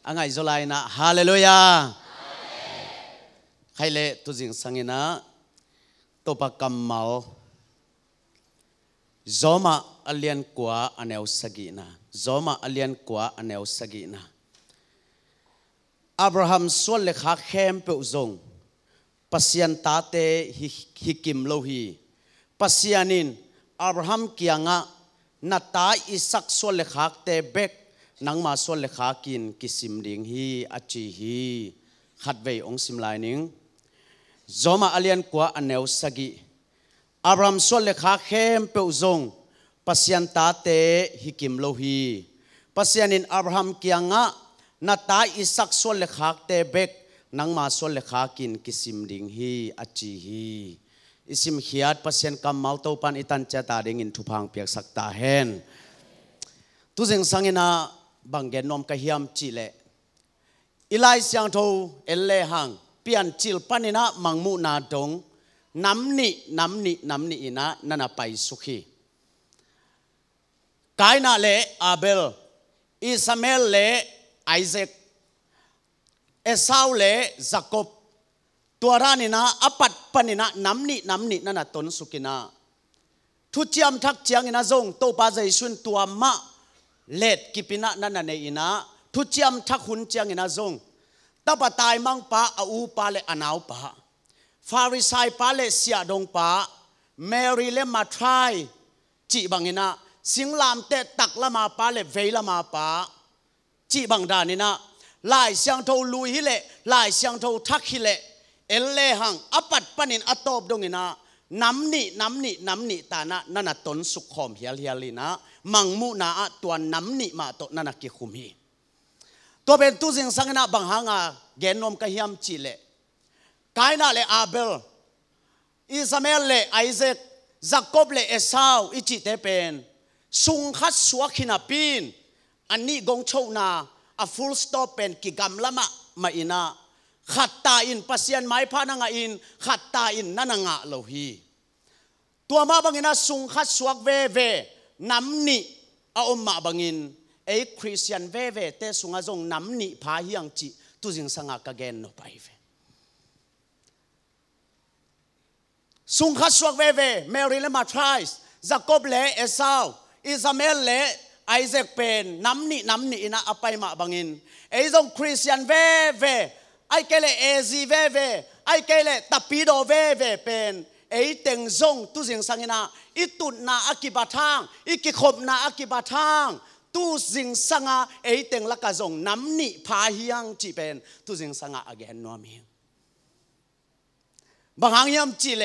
อังไงจุลัยนะฮาเลลูยาใครเล่ตุจิงสังนะตัวปากกำมัลจอมาอเลียนกว่าอันเอวสกีนะจอมาอเลียนกว่าอันเอวสกีนะอับราฮัมส่วนเล็กเข้มเปอุจงปัสยันตาเตฮิกิมโลฮีปัสยันินอับราฮัมเกียงะนัตตาอิสักส่วนเล็กเตเบกนังมาส่วนเล็กกินกิสิมดิงฮีอจีฮีขัดเวองสิมลายนิงจอมาอเลียนกว่าอันเอวสกีอับราฮัมส่วนเล็กเข้มเปอุจงปัสยันตาเตฮิกิมโลฮีปัสยันินอับราฮัมเกียงะนัตตาอิสักส่วนเล็กเตเบกนังมาส่วนเล็กกินกิสิมดิงฮีอจีฮีอิสิมเขียดปัสยันกำมัลโตปันอิตันเจตาดิงินทุพังเปียกสักตาเฮนตุเจงสังเกนาบังเกนนอมกะเฮียมจิเลอิไลเสียงโทเอเลหังเปียนจิลปันินะมังมุนาดงน้ำนี่อินะนันไปสุขีกายนาเลอาเบลอิสมาเอลเลไอเซกเอซาวเลจักบตัวรานินะอปัดปนินะน้ำนี่นั่นต้นสุกินะทุจยมทักเจียงอินะจงโตปาใจชุนตัวมะเลดกิปินะนั่นเนอินะทุจยมทักหุนเจียงอินะจงตบตายมังปะอูปาเลอนาวปะฟาริสัยปาเลเสียดงปะเมรีเลมาทรายจีบังอินะสิงลามเตตักละมาปาเลเวละมาปะจีบังดานินะลายเสียงโทลุยฮิเลลายเสียงโททักฮิเลเอลเลหังอปัดปนินอตอบดงอินะน้ำนี่ตานะนั่นต้นสุขหอมเฮียลีนะมังมุนาตัวน้ำนี่มาโตนั่นกิคุมฮีตัวเป็นตุจิงสังนะบังฮังาเกนนอมกะเฮียมจิเลกายนาเลอาเบลอิสมาเอลเลไอเซกจักบเลเอซาวอิจิเตเป็นสุงคัดสวกินาปีนอันนี้กงโชนาa full stop เป็นกิกรรมละมาอินะขัดตาอินปัสยันไม้พานังอินขัดตาอินนั่นงะโลฮีตัวมาบังอินะสุงคัดสวกเวน้ำนี่อาอมมาบังอินไอคริสเตียนเวเตสุงอาจงน้ำนี่พาเฮียงจิตุจิงสังกะเกนโนไปเวสุงคัดสวกเวเมริเลมาทรายส์จักบเลเอซาวอิสมาเอลเลไอเซกเป็นน้ำนี่นะอภัยมาบังอินไอจงคริสเตียนเวไอเกเลเอซีเวไอเกเลตับปีโดเวเป็นไอเต็งจงตุจิงสังนะอิตุนาอากิบาทางอิกิขบนาอากิบาทางตุจิงสังไอเต็งละกะจงน้ำนี่พาเฮียงจีเป็นตุจิงสังอเกนนัวมีบางอย่างยามจีเล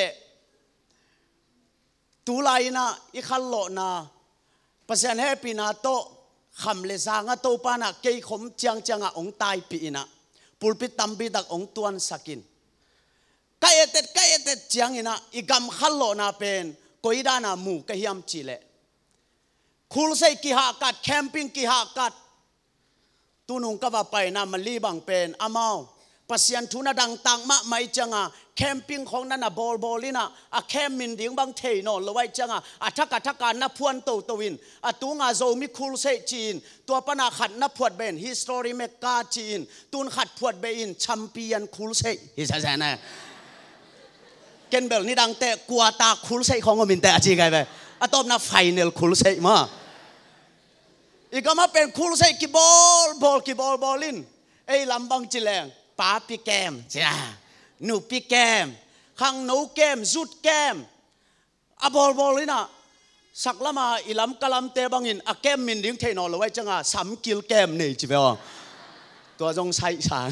ตุลายนะอิขัลโลนะปัสยันเฮปีนาโตคำเลซางะโตปานะเกยขมเจียงองตายปีนะปุลปิตัมบิดักองตวนสักินกายเต็ดเจียงอินะอีกำขัลโลนาเป็นกอยดานามูกะเฮียมจิเลคูลเซกิฮากัดแคมปิ้งกิฮากัดตุนุงกะว่าไปนะมันลีบังเป็นอามาปัสยันทุนดังตังมะไม่จังแคมปิ้งของนั่นบอลลินะแคมมินดิ้งบังเทนอนละไว้จังทักการนับพวนโตวินตุงโซมิคูลเซจีนตัวปนาขัดนับพวดเบนฮิสตอรีเมกาจีนตุนขัดพวดเบนแชมเปียนคูลเซฮิซาแซนะเกนเบลนี่ดังแต่กัวตาคูลเซของมินแต่จีไงไปตบนับไฟเนลคูลเซมาอีกมาเป็นคูลเซกิบอลลินไอ้ลำบังจิแรงป้าปีแกมจ้าหนูปีแกมขังหนูแกมจุดแกมบอลเลยนะสักละมาอีลำกะลำเตบังอินแกมมินดิ้งเทนอลไว้จัง3 กิโลแกมนี่จีบว่าตัวจงใช้สาร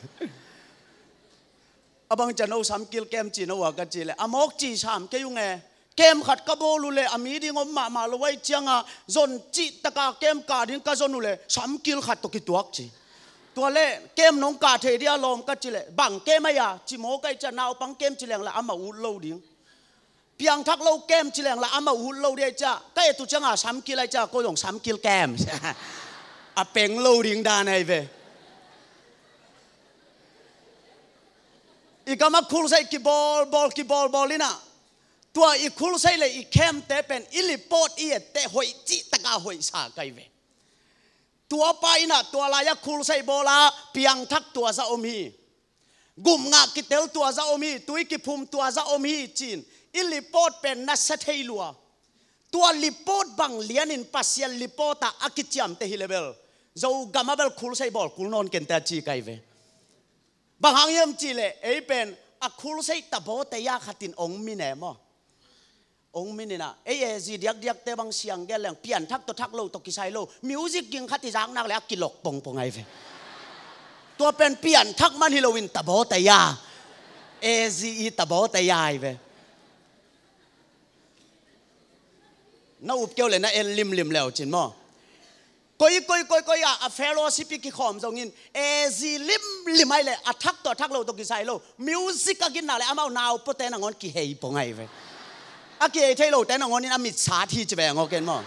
บังจะเอา3 กิโลแกมจีนเอากันจีเลยมอกจี3ก็ยุ่งไงเกมขัดกระโบลุเลยมีดิ้งมาเลยไว้จังจนจีตะกาเกมกาดิ้งก็จนลุเลย3 กิโลขัดตกิตัวจีตัวเล่เกมน้องกาเทียลมก็จิเลบังเกมไม่ยาจิโมก็จะนาวปังเกมจิเลงละอามาอุลโลดิ้งเพียงทักโลเกมจิเลงละอามาอุลโลเดียจ้าก็ไอตุจัง3 กิโลจ้าก็ต้อง3 กิโลแกมเป่งโลดิ้งดานไอเวอีกมาคูลใส่กิบอลลินะตัวอีคูลใส่เลยอีแคมเตเป็นอิลิโปดอีเตหอยจิตะกาหอยสาไกเวตตัวไปนะตัวลายคูลใส่โบลาเพียงทักตัวซาอมีกุมงากิเตลตัวซาอมีตุยกิพุมตัวซาอมีจีนอิลิโปดเป็นนัสเทลัวตัวลิโปดบังเลียนินปัสยาลิโปตาอากิจามเตฮิเลเบลเจ้ากามาเบลคูลใส่บอลคูลนอนเกนเตจีไกเวบางหางยมจีเลเอเป็นอาคูลใส่ตะโบเตยาขัดินองมิเนมองมินินะเอจีเดียกเตบังเสียงแกแรงเปลี่ยนทักตัวทักโลตกิไซโลมิวสิกยิงขัดที่จางนักแล้วกิโลกปงไงเวตัวเป็นเปลี่ยนทักมันฮิโลวินตะโบเตยาเอจีตะโบเตยาเวน่าอุบเกี่ยวเลยนะเอ็นลิมแล้วจินมอก้อยอะเฟโลสิปิกิขอมตรงนี้เอซีลิมไม่เลยอะทักตัวทักโลตกิไซโลมิวสิกกินน่ะเลยอามาหนาวปเตนังอนกิเฮยปงไงเวอากิเทโลแต่นังอนนี่น่ะมิดสาธิจะแบ่งออกกันมั้ง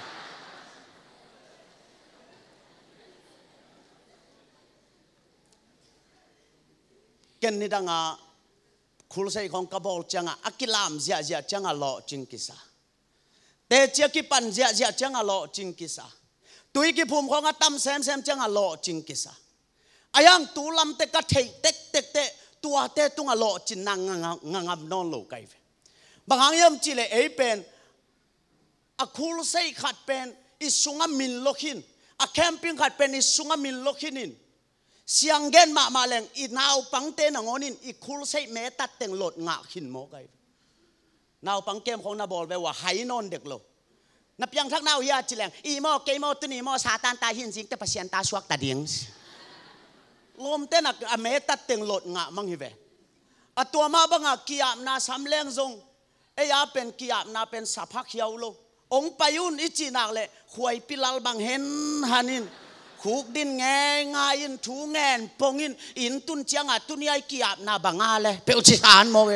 เกันนี่ดังอ่ะคุลใส่ของกระบอกจังอ่ะอากิลามเสียจังอ่ะหล่อจริงกิสาแต่เจ้ากิปันเสียจังอ่ะหล่อจริงกิสาตุยกิภูมิของอ่ะตั้มแซมจังอ่ะหล่อจริงกิสาอายังตูลำเตกะเทเตตัวเตตุงอ่ะหล่อจริงนางงามนอนโลกไก่บางครั้งยามจีเลเอเป็นอะคูลใส่ขัดเป็นอิสุงามินโลกินอะแคมปิ้งขัดเป็นอิสุงามินโลกินินเสียงเงินมาแรงอีนาวปังเตนงอนินอีคูลใส่เมตัดเต็งหลดงะขินโมไกนาวปังเกมของนาบอลไปว่าไฮนอนเด็กโลนับยังทักนาวเฮียจีแรงอีโมเกมตุนีโมซาตานตาหินสิงแต่ปัสยันตาสวกตาเดียงลมเตนักอเมตัดเต็งหลดงะมังฮิเวอะตัวมาบังอะกิยามนาสามแรงทรงเอยาเป็นกิยามนาเป็นสัพพักเขียวโลองไปยุนอิจินักเลยหวยปิลาลบังเห็นฮันินขุกดินแง่ายอินทูแงนปงอินตุนเจียงตุนยายกิยามนาบังอาเลยเปอุชิสานโมเว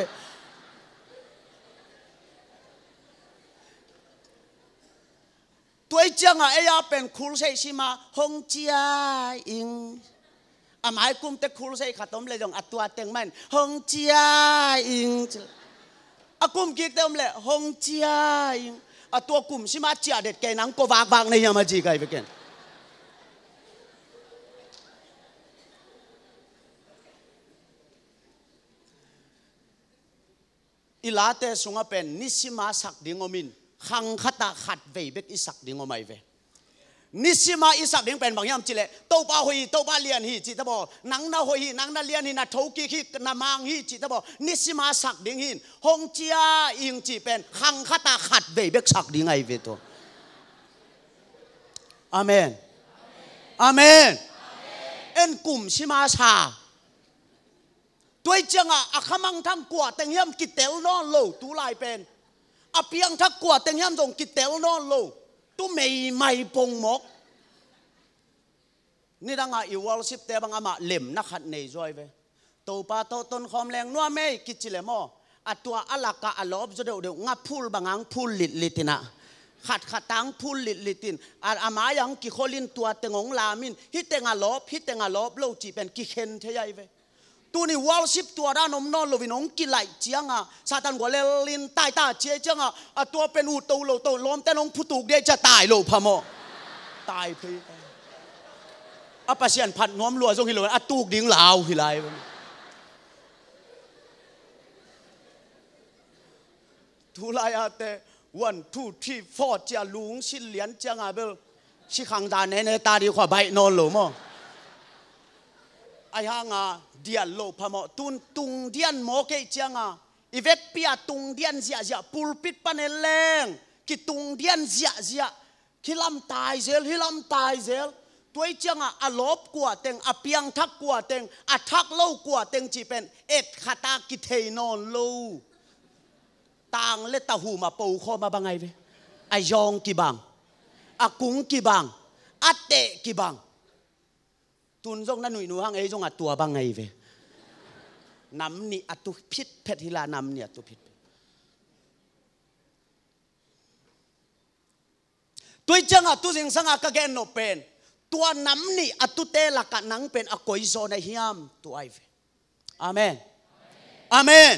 ตัวเจียงเอยาเป็นคูลใส่ชิมาฮงเจียอิงอาหมายกุมแต่คูลใส่ขัดต้มเลยจงอัตัวเต็งมันฮงเจียอิงอากุมกิกเต็มเลยฮงเจียอิงอาตัวกุมชิมาเจียเด็ดแกนังก็วางในยามาจีไกไปกันอิลาเตสุงเป็นนิสิมาสักดิงอมินขังขัตาขัดเวเบกอิสักดิงอไม่เวนิสิมาอิสักดิงเป็นบางยามจิเลโตป้าหอยโตป้าเลียนฮีจิตบอนังนาหอยนังนาเลียนฮีนาทูกิฮินามังฮีจิตบอนิสิมาสักดิงหินฮงเจียอิงจีเป็นขังขัตาขัดเวเบกสักดิงไอเวตัวอาเมนอาเมนเอ็นกลุ่มชิมาชาตัวจังอะขมังทั้งกว่าแต่งย่ำกิเตลนอนโลตูลายเป็นอเพียงทักกว่าแต่งย่ำตรงกิเตลนอนโลตูไม่ปงมกนี่ดังอีวอลสิบเตบังอามาเล่มนักขัดในจอยเวตัวปาโตต้นคอมแรงนัวไม่กิจิเลมอตัวอลักกะอลอบจะเดี๋ยวงับพูลบางอังพูลลิตินะขัดตังพูลลิตินอามายังกิโคลินตัวเตงงลามินฮิตเตงอลอบโลจีเป็นกิเคนเทียเวตัวนี้วอลสิบตัวด้านนมนอนโลวินงกิไหลเจียงซาตันกว่าเลลินตายตาเจียเจียงตัวเป็นอูตูโลโตล้มแต่น้องผู้ถูกเดียจะตายโลพะโมตายพี่ปัสยันผัดน้อมรัวทรงฮิโลตูกดิ้งลาวฮิไลทุลายเต1 2 3 4จะลุงสิเหรียญเจียงเบลชิขังดานในตาดีกว่าใบนอนโลมไอ้ห่างเดียนโลพะโมตุงเดียนโมเกเจียงอีเวกเปียตุงเดียนเสียปูลปิดปนแรงกิตุงเดียนเสียฮิลำตายเซลตัวเจียงอลบกว่าเต็งเปียงทักกว่าเต็งทักเล่ากว่าเต็งจีเป็นเอ็ดขาตากิเทนอนโลต่างเลตาหูมาปูคอมาบังไงเวไอยองกี่บังกุ้งกี่บังเตะกี่บังตุนจงนั่นหนุ่ยหนูห้างจงตัวบังไงเวน้ำนี่ตุพิษเพชรฮิลาน้ำเนี่ยตุพิษตัวจังตุสิงสังกะเกนโนเป็นตัวน้ำนี่ตุเตลักนังเป็นกอยโซในฮิมตัวไอเวอาเมนอาเมน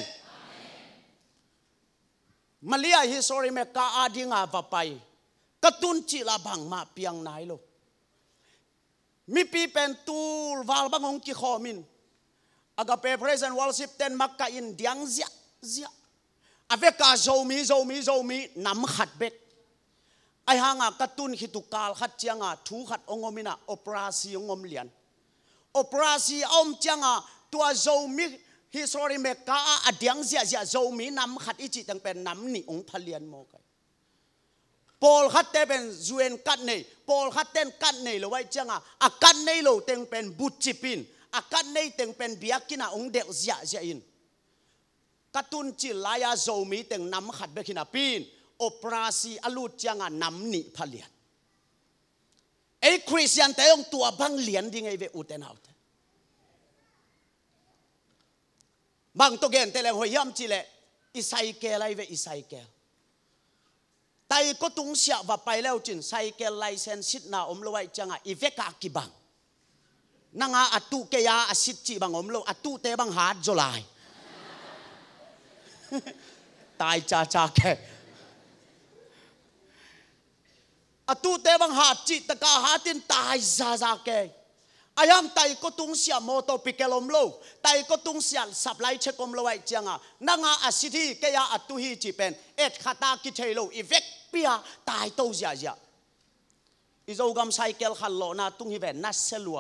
มาเลียฮิสโตรีเมกาอาดิงาฟไปกระตุนจิลาบังมาเปียงนายโลมีปีเป็นตูวาลบังองกิขอมินอากาเปเพรสเซนต์วอลสิบเต็นมักกะอินเดียงเสียอเวกาโจมีน้ำขัดเบ็ดไอหางกระตุนขิตุกาลขัดเจียงทูขัดองมินะโอปราซีองเลียนโอปราซีอมเจียงตัวโจมีฮิสโตรีเมกาอเดียงเสียโจมีน้ำขัดอิจิตังเป็นน้ำนิองพเลียนโมกัยปอลขัดเตเป็นจวนกัดเนยปอลขัดเต้นกัดเนยเลยไว้เจียงอากัดเนยโลเต็งเป็นบุจิปินอากัดเนยเต็งเป็นเบียกินะองเดกเสียอินกระตุนจิลายาโจมีเต็งน้ำขัดเบกินาปีนโอปราซีอลูจังน้ำนิพเลียนไอ้คริสเตียนแต่ยงตัวบังเลียนดิ่งไอ้เวอุเตนเอาบางตัวเกนแต่ละหัวยำจิเลอิไซเกลไอเวอิไซเกลไตก็ตุงเสียว่าไปแล้วจินไซเกลไลเซนสิทนาอมลอยจังอีเวกากิบังนังอาตุเกียอาสิทจิบังอมลอาตุเตบังหาจลายตายจ้าแกอาตุเตบังหาจิตกาหาตินตายจ้าแกอายามไตก็ตุงเสียโมโตปิเกลอมโลไตก็ตุงเสียสับไลเชกอมลอยจังนังอาสิทธิเกียอาตุฮีจิเป็นเอ็ดขาตากิเทโลอีเวกเปียตายโตเสียอิโจกำไซเกลขันโลนาตุงฮิเวนนัสเซลัว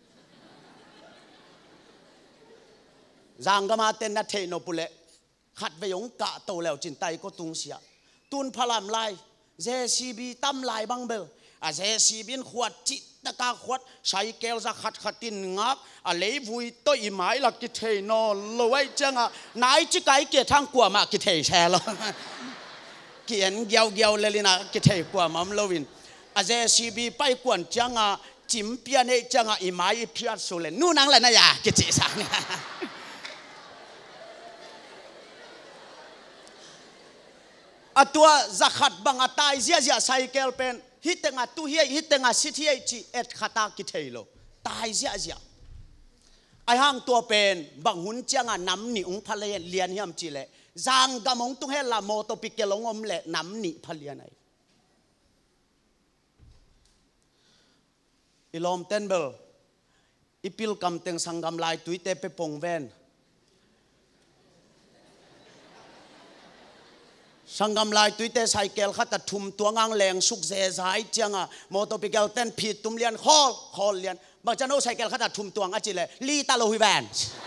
จางกมาเตนนัทเทโนปุเลขัดไปยงกะโตแล้วจินไตก็ตุงเสียตุนพลามไลเจซีบีตั้มไลบังเบลเจซีบินขวดจิตกาขวดไซเกลจะขัดตินงับเลยวุยตัวอีหมายลักกิเทโนลอยจังนายจิไกเกียทั้งกลัวมากิเทแชร์แล้วเกียนเกียวเลยนะกิเทกลัวมัมโลวินเจซีบีไปกวนจังจิมเปียเนจังอีหมายพิอัดสุเลนนู่นนั่งเลยนะยากิเทสังตัวจะขัดบังตายเสียไซเกลเป็นฮิตงาตุเฮียฮิตงาสิทธิจีเอ็ดขัดตากิเทโลตายเสียไอห้างตัวเป็นบังหุนจังน้ำหนิองพเลียนเลียนยำจีเลจางกำมงตุเฮลาโมโตปิเกลงอมเลน้ำหนิพเลียนไออิลอมเทนเบลอิพิลกำเต็งสังกำลายตุยเตเปปงเวนสังกำลายตุยเตไซเกลขัดตัดทุ่มตัวงางแรงสุกเสียหายจังโมโตปิเกลเต้นผิดตุ่มเลียนคอเลียนบางจันโอไซเกลขัดตัดทุ่มตัวงาจิเลลีตาโลฮิแวน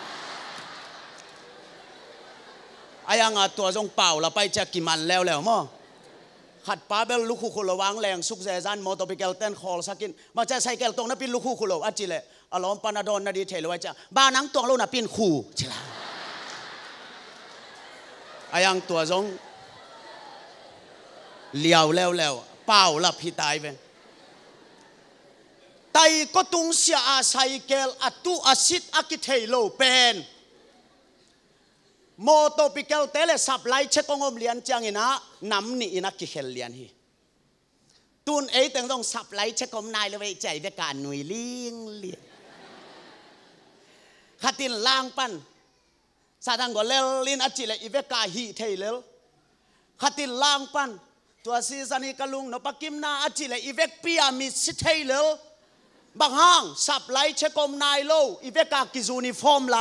อายังตัวจงเป่าเราไปจะกิมันแล้วมั้งขัดป้าเบลลูกคู่คุโลวางแรงสุกเสียจันโมโตปิเกลเต้นคอสักินบางจันไซเกลตรงนั้นเป็นลูกคู่คุโลอาจิเลอารมณ์ปานาดอนนาดีเทลไว้จ้ะบ้านังตัวเราน่ะเป็นคู่ใช่ไหมอายังตัวจงเลี้ยวแล้วเป่าละพี่ตายไปไตก็ตุงเสียอาไซเกลอัตุอาซิดอากิเทโลเป็นโมโตปิเกลเตเลสับไลเชกงอมเลียนจังอินะน้ำนี่อินะกิเฮลเลียนฮีตุนแต่งต้องสับไลเชกงนายเลยใจเดการหน่วยลิงเลียนขัดินล่างปันซาดังก็เลลินอจิเลอีเวกาฮีเทเลขัดินล่างปันตัวซีซันิกลุงนปกิมนาอจิเลอีเวกพิอามิสิเทเลบางห้างสับไลเชกมนายโลอีเวกากิจูนิฟอร์มไล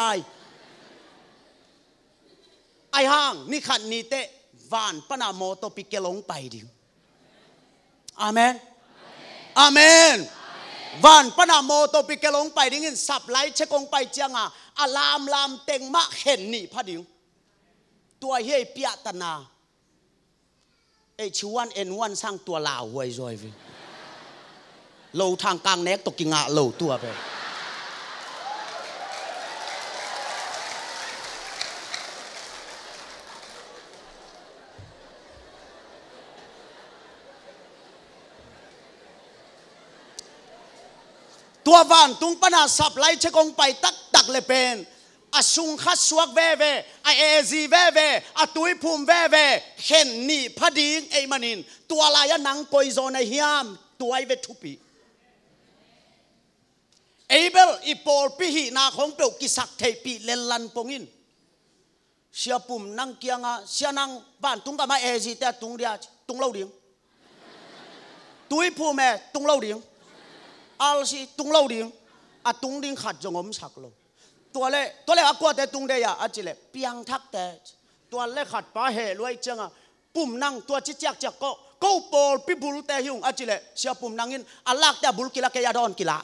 ไอห้างนี่ขันนี่เตวานปนาโมโตปิเกลงไปดิอาเมนอาเมนวานปนาโมโตปิเกลงไปดิงินสับไลเชกงไปเจียงอาลามเต็งมะเห็นนี่พะดิงตัวเฮยเปียตนาไอชวนเอ็นวันสร้างตัวลาวไว้จอยฟิโลทางกลางเน็กตกกิงะโลตัวไปตัววานตุงปนาสับไลเชกงไปตักเลยเป็นอสุงคัดสวกเวไอเอซีเวอตุยภูมิเวเห็นนี่พอดีไอมันินตัวลายนังปอยโซนเฮียมตัวไอเวทุปีเอเบลอีโปลปีหีนาของเปลกิสักเทปีเลลันปงินเสียปุ่มนังเกียงเสียนังบ้านตุงกับมาเอซีแต่ตุงเดียตุงเล่าเดียงตุยภูมิตุงเล่าเดียง al si tung lo ding a tung ding khat jong om sak lo tua le akwa te tung de ya a chi le piang thak te tua le khat pa he loi changa pum nang tua chi chak chak ko pol pi bul te hiung a chi le sia pum nangin alak te bul kila ke ya don kila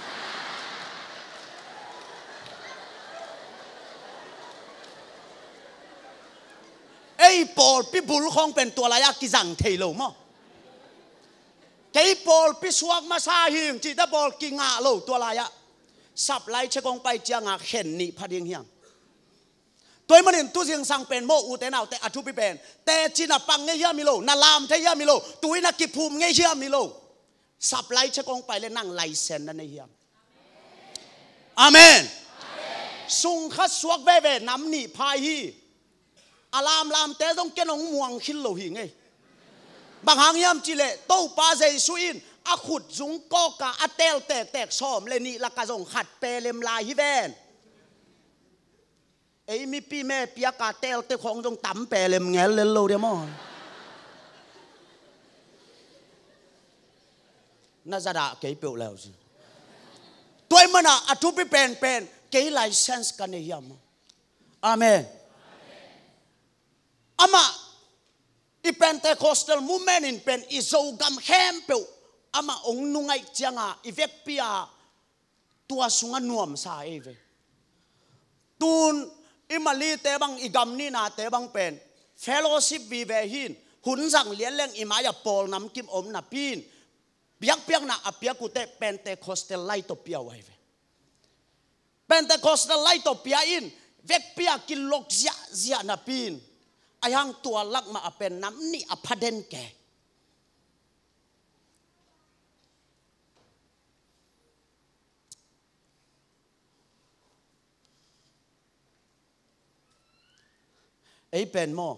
ei pol pi bul khong pen tua la ya ki jang thei lo mo cái bol pi suak ma sa hieng chỉ ta bol ki ngạ lo tua la ya sắp lại che kong pai chia ngạ khen ni pha ding hiang tôi mà nên tu riêng sang pen mo u te nào te atu pi pen te chi na pang nge hiam mi lo na lam te hiam mi lo tui na ki phum nge hiam mi lo sắp lại che kong pai le nang lai sen na ne hiam amen sung khát suak ve ve nam ni phai hi alam lam te dong ke nong muang khil lo hi nge bang hang yam chi le to pa zai suin a khut zung ko ka a tel tek som le ni la ka zong khat pe lem lai hi ven ei mi pi me pia ka tel te khong jong tam pe lem ngel le lo de mo na za da ke pe leo ji toy mana a thu pi pen ke license ka ne yam amen ama i Pentecostal movement in pen izogam hempe ama ong nungai chianga ivek pia tua sunga nuam sa eve tun imali te bang igam ni na te bang pen fellowship vi ve hin hun sang lian leng imaya pol nam kim om na pin piak na apia ku te Pentecostal light to pia wa ve Pentecostal light to pia in vek pia kilok zia na pin ayang tua lak ma apen nam ni apaden ke ei pen mo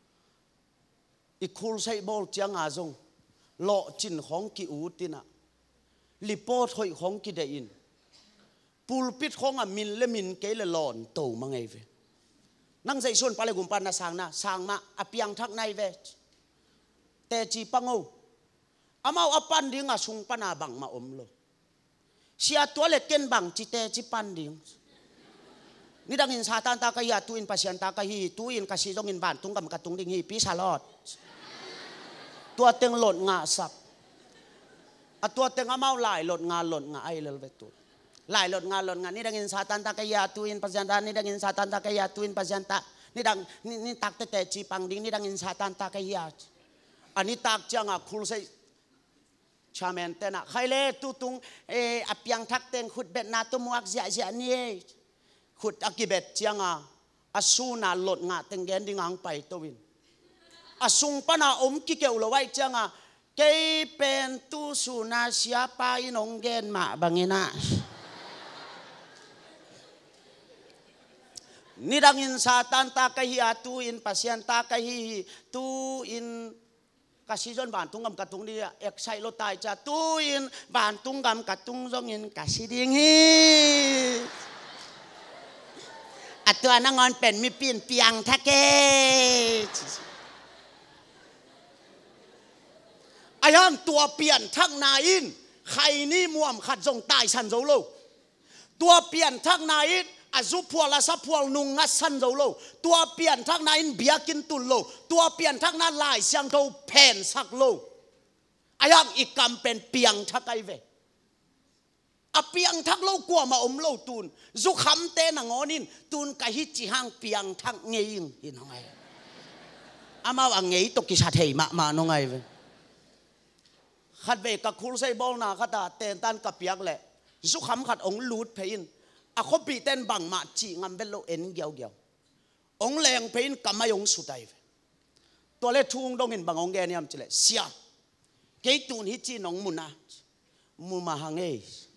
ikul sai bol chiang a zong lo chin khong ki u tina lipot hoi khong ki de in pulpit khong a min le min ke le lon to mangai ve nang zai son pale gum pan na sang ma apiang thak nai ve te chi pango amau apan ding a sung pana bang ma om lo sia toilet ken bang chi te chi pan ding ni dang in satan ta ka ya tu in pasien ta ka hi tu in ka si jong in ban tung kam ka tung ding hi pi salot tua teng lot nga sap a tua teng amau lai lot nga ai lel ve tu lai lot nga ni dang in satan ta ka ya tu in pasien ta ni dang in satan ta ka ya tu in pasien ta ni dang ni tak te chi pang ding ni dang in satan ta ka ya ani tak chang a khul sai chamen te na khaile tu tung apiang thak teng khut bet na tu muak zia ni khut akibet chianga asuna lot nga tengen ding ang pai towin asung pana om ki ke ulawai chianga ke pen tu suna siapa inong gen ma bangina ni dangin satan ta kahi atu in pasien ta kahi tu in kasijon bantung gam katung dia eksai lo tai cha tu in bantung gam katung jong in kasiding hi atau anangon pen mi pin piang thake ayang tua pian thak na in khai ni muam khat jong tai san zo lo tua pian thak na in azu pual asa pual nung nga san zo lo tua pian thak na in biakin tul lo tua pian thak na lai siang tho pen sak lo ayang ikam pen piang thakai ve apiang thak lo kwa ma om lo tun zu kham te na ngonin tun ka hi chi hang piang thak ngeing hin ngai ama wa ngei to ki sa thei ma no ngai ve khat ve ka khul sai bol na khata ten tan ka piak le zu kham khat ong lut phein a khopi ten bang ma chi ngam belo en gyao ong leng phein kamayong sutai ve to le thung dong in bang ong ge niam chile sia ke tun hi chi nong muna mu ma hange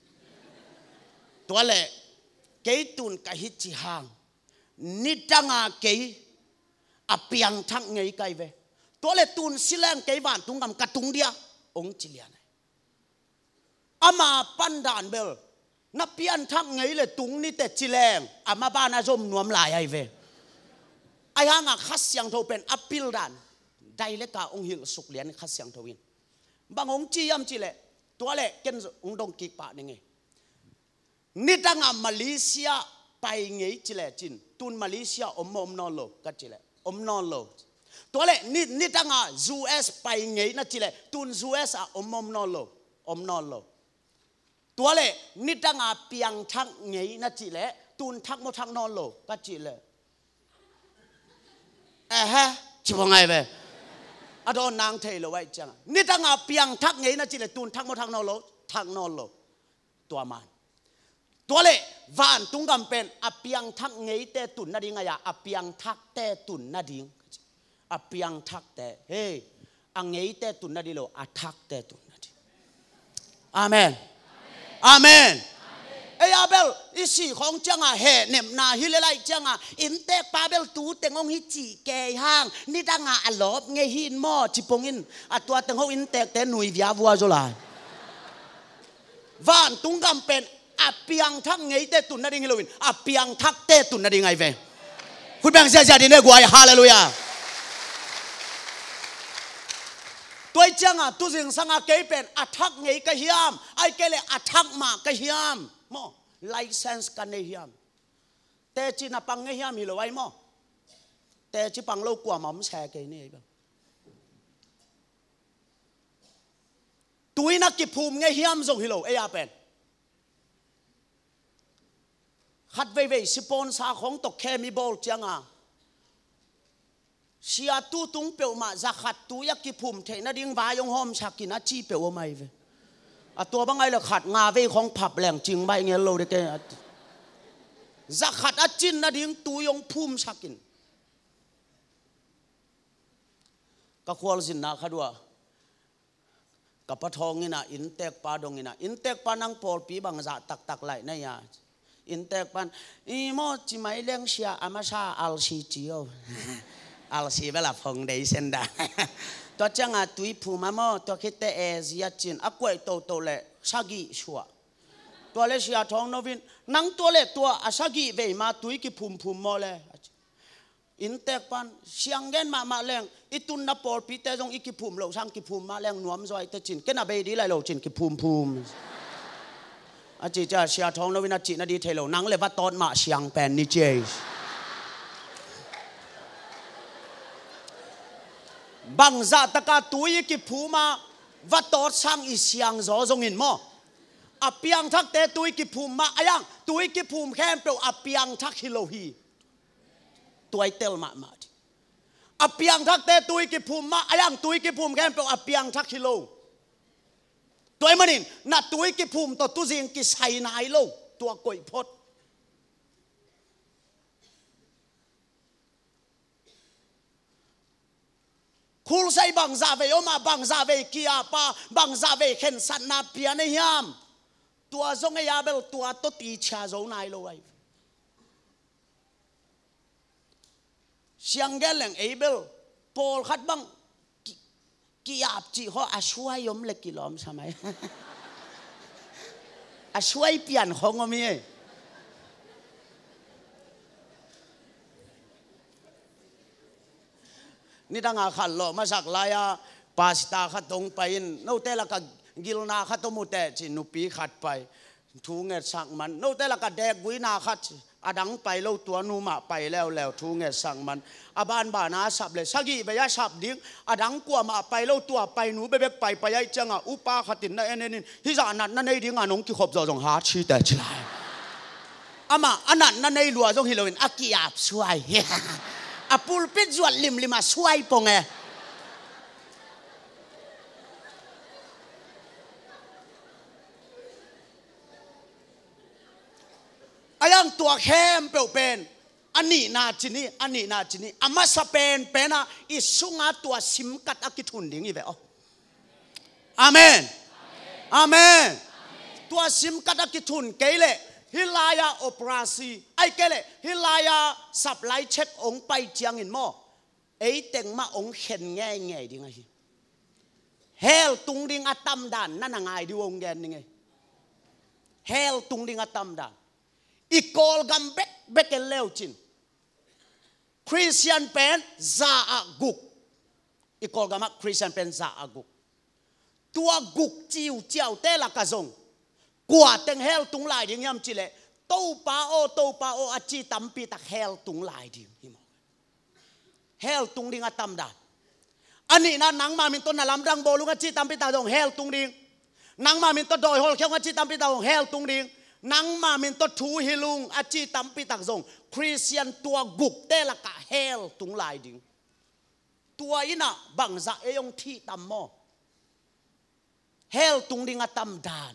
tua lệ cái tuần cái hít chỉ hàng nít trăng à cái apiang thang ngay cái về tua lệ tuần silang cái vạn tung cầm cắt tung dia ông chỉ liền này ama pandan bel na pian thang ngay lệ tung nít tết chỉ leng ama ba na zoom nuam lại ai về ai hang à khát xiang thâu pen apil dan đây lệ cả ông hiểu sục liền khát xiang thâu in bằng ông chi am chỉ lệ ตัวเล็กเกินองดงกิกปะนี่ไงนี่ตั้งมาเลเซียไปไงจิเลจินตุนมาเลเซียอมนอโลกัจจิเลอมนอโลตัวเล็กนี่ตั้งUS ไปไงนั่นจิเลตุน US อมนอโลอมนอโลตัวเล็กนี่ตั้งเปียงทักไงนั่นจิเลตุนทักโมทักนอโลกัจจิเลฮะชิบะไงเว้อดอนนางเทลไว้จังนี่ตั้งเปียงทักไงนั่นจิเลตุนทักโมทักนอโลทักนอโลตัวมันตัวเล่วานตุงกำเป็นอเปียงทักเงยเตตุนนาดิงายาอเปียงทักเตตุนนาดิงอเปียงทักเตเฮ้อังเงยเตตุนนาดิโลอทักเตตุนนาดิอาเมนอาเมนเอ้ยอาเบลอิสิของจังเฮเนมนาฮิเลไลจังอินเตกปาเบลตูเตงองฮิจิเกยห้างนี่ดังอลอบเงยหินหม้อจิปงอินตัวเตงองอินเตกเตหนุยวิอาวัวโจลาวานตุงกำเป็นอเปียงทักไงเตตุนนาดิงฮิโลวินอเปียงทักเตตุนนาดิงไงเวคุณแบ่งเสียใจดีเนี่ยกวยฮาเลลูยาตัวจังตัวสิ่งสังเกตเป็นอทักไงก็เฮียมไอ้เกลอทักมาก็เฮียมโมไลเซนส์กันเฮียมแต่จีน่ะปังเฮียมฮิโลไว้โมแต่จีปังโลกว่ามันแชร์กันนี่แบบตัวนักกิภูมิไงเฮียมส่งฮิโลเอียเป็นขัดเว่ยสปอนซาของตกแค่มีบอลจังเสียตู้ตุงเปียวมาจะขัดตู้ยักกิภูมิเทน่าดิ้งวายงหอมชักกินอาชีเปียวไม่เว้ยตัวบางไงเราขัดงาเว่ยของผับแหล่งจริงไปเงี้ยเราได้แค่จะขัดอาจินน่าดิ้งตู้ยงภูมิชักกินก็ควรสินนะขัดว่ากับปะทองนี่นะอินเตกปาดงนี่นะอินเตกปานังปอลปีบางจะตักไหลนี่ยอินเตกปันอีโมจิไม่เลี้ยงเชียอามาชาอัลซีจิโออัลซีเวลาพงเดย์เซนดาตัวจังตุยพูมาโมตัวคิดแต่เอเซียจินอากวยโตเล่ชากิชัวตัวเล่เชียทองโนวินนังตัวเล่ตัวอาชากิเวมาตุยกิพูมโมเล่อินเตกปันเชียงเงินมาเลี้ยงอิตุนนับปอลปีเตจงอีกิพูมเราช่างกิพูมมาเลี้ยงนวมซอยเตจินเกน่าเบดีไลเราจินกิพูมอาจิจะเชียทองนวินาจินาดีเทโลนังเลวัตตอนมาเชียงแปนนิเจบังซาตะกาตุยกิภูมาวัตตอดช่างอิเชียงจอจงอินโมอเปียงทักเตตุยกิภูมาอายังตุยกิภูมแค่เปล่าอเปียงทักฮิโลฮีตัวเตลมาอเปียงทักเตตุยกิภูมาอายังตุยกิภูมแค่เปล่าอเปียงทักฮิโลตัวมันนี่น่ะตัวกิภูมิตัวตุจิงกิใส่นายโลตัวกอยพดคูลใส่บังซาเวอมาบังซาเวกิอาปาบังซาเวเข็นสันนาเปียนยามตัวจงยาเบลตัวตัวตีชาโจนายโลไอเชียงเกลงเอเบลโพลขัดบังกิอาบจีเขาอาช่วยยมเล็กกิลอมใช่ไหมอาช่วยเปลี่ยนของก็มีนี่ตั้งขันหล่อมาจากลายปาสตาขัดตรงไปนู่นแต่ละก็กิลนาขัดตมุเตจินุปีขัดไปทูเงสังมันนู่นแต่ละก็แดกวินาขัดอดังไปเล่าตัวนูมาไปแล้วทูเงสังมันอบานบานาสับเลยสักกี่ใบยาสับดิ้งอดังกลัวมาไปเล่าตัวไปหนูไปไปยัยจังอุปาขัดตินนั่นนี่ที่จะนัดนั่นในดิ้งนงกิขบจงหาชีแต่ชายอามาอันนั้นนั่นในหลัวจงฮิโลวินอากิอาบสวยอาปูลปิดจวดลิมมาสวยปงเออายังตัวเข้มเปล่าเป็นอันนี้นาจินี่อันนี้นาจินี่อามาสเปนเป็นอ่ะอิสุงาตัวสิมกัดอากิทุนดิ้งอีเบออาเมนอาเมนตัวสิมกัดอากิทุนเกลฮิลายาโอปราซีไอเกลฮิลายาสับไลเช็คองไปเจียงอินโมไอเต็งมาองเข็นง่ายดิ้งไงเฮลตุงดิ้งอัตตัมดันนั่นง่ายดิวงแกนดิ้งไงเฮลตุงดิ้งอัตตัมดันอีกอลกัมเบกเลวจินคริสเตียนเป็นซาอากุกอีกอลกัมคริสเตียนเป็นซาอากุกตัวกุกจิวเจียวเตละกะจงกว่าเต็งเฮลตุงลายดิ่งยำจิเลโตปาโออาจีตัมปีตักเฮลตุงลายดิ่งฮิมเฮลตุงดิ่งอาตัมดาอันนี้นะนังมามินต้นนาลำดังโบลุงอาจีตัมปีตาดงเฮลตุงดิ่งนังมามินต้นดอยฮอลเขียวอาจีตัมปีตาดงเฮลตุงดิ่งนังมามินต้นทูฮิลุงอาจีตัมปีตักจงคริสเตียนตัวกุกเตละกะเฮลตุงลายดิ่งตัวอินะบังจะเอยงที่ตัมโมเฮลตุงดิ่งอาตัมดาน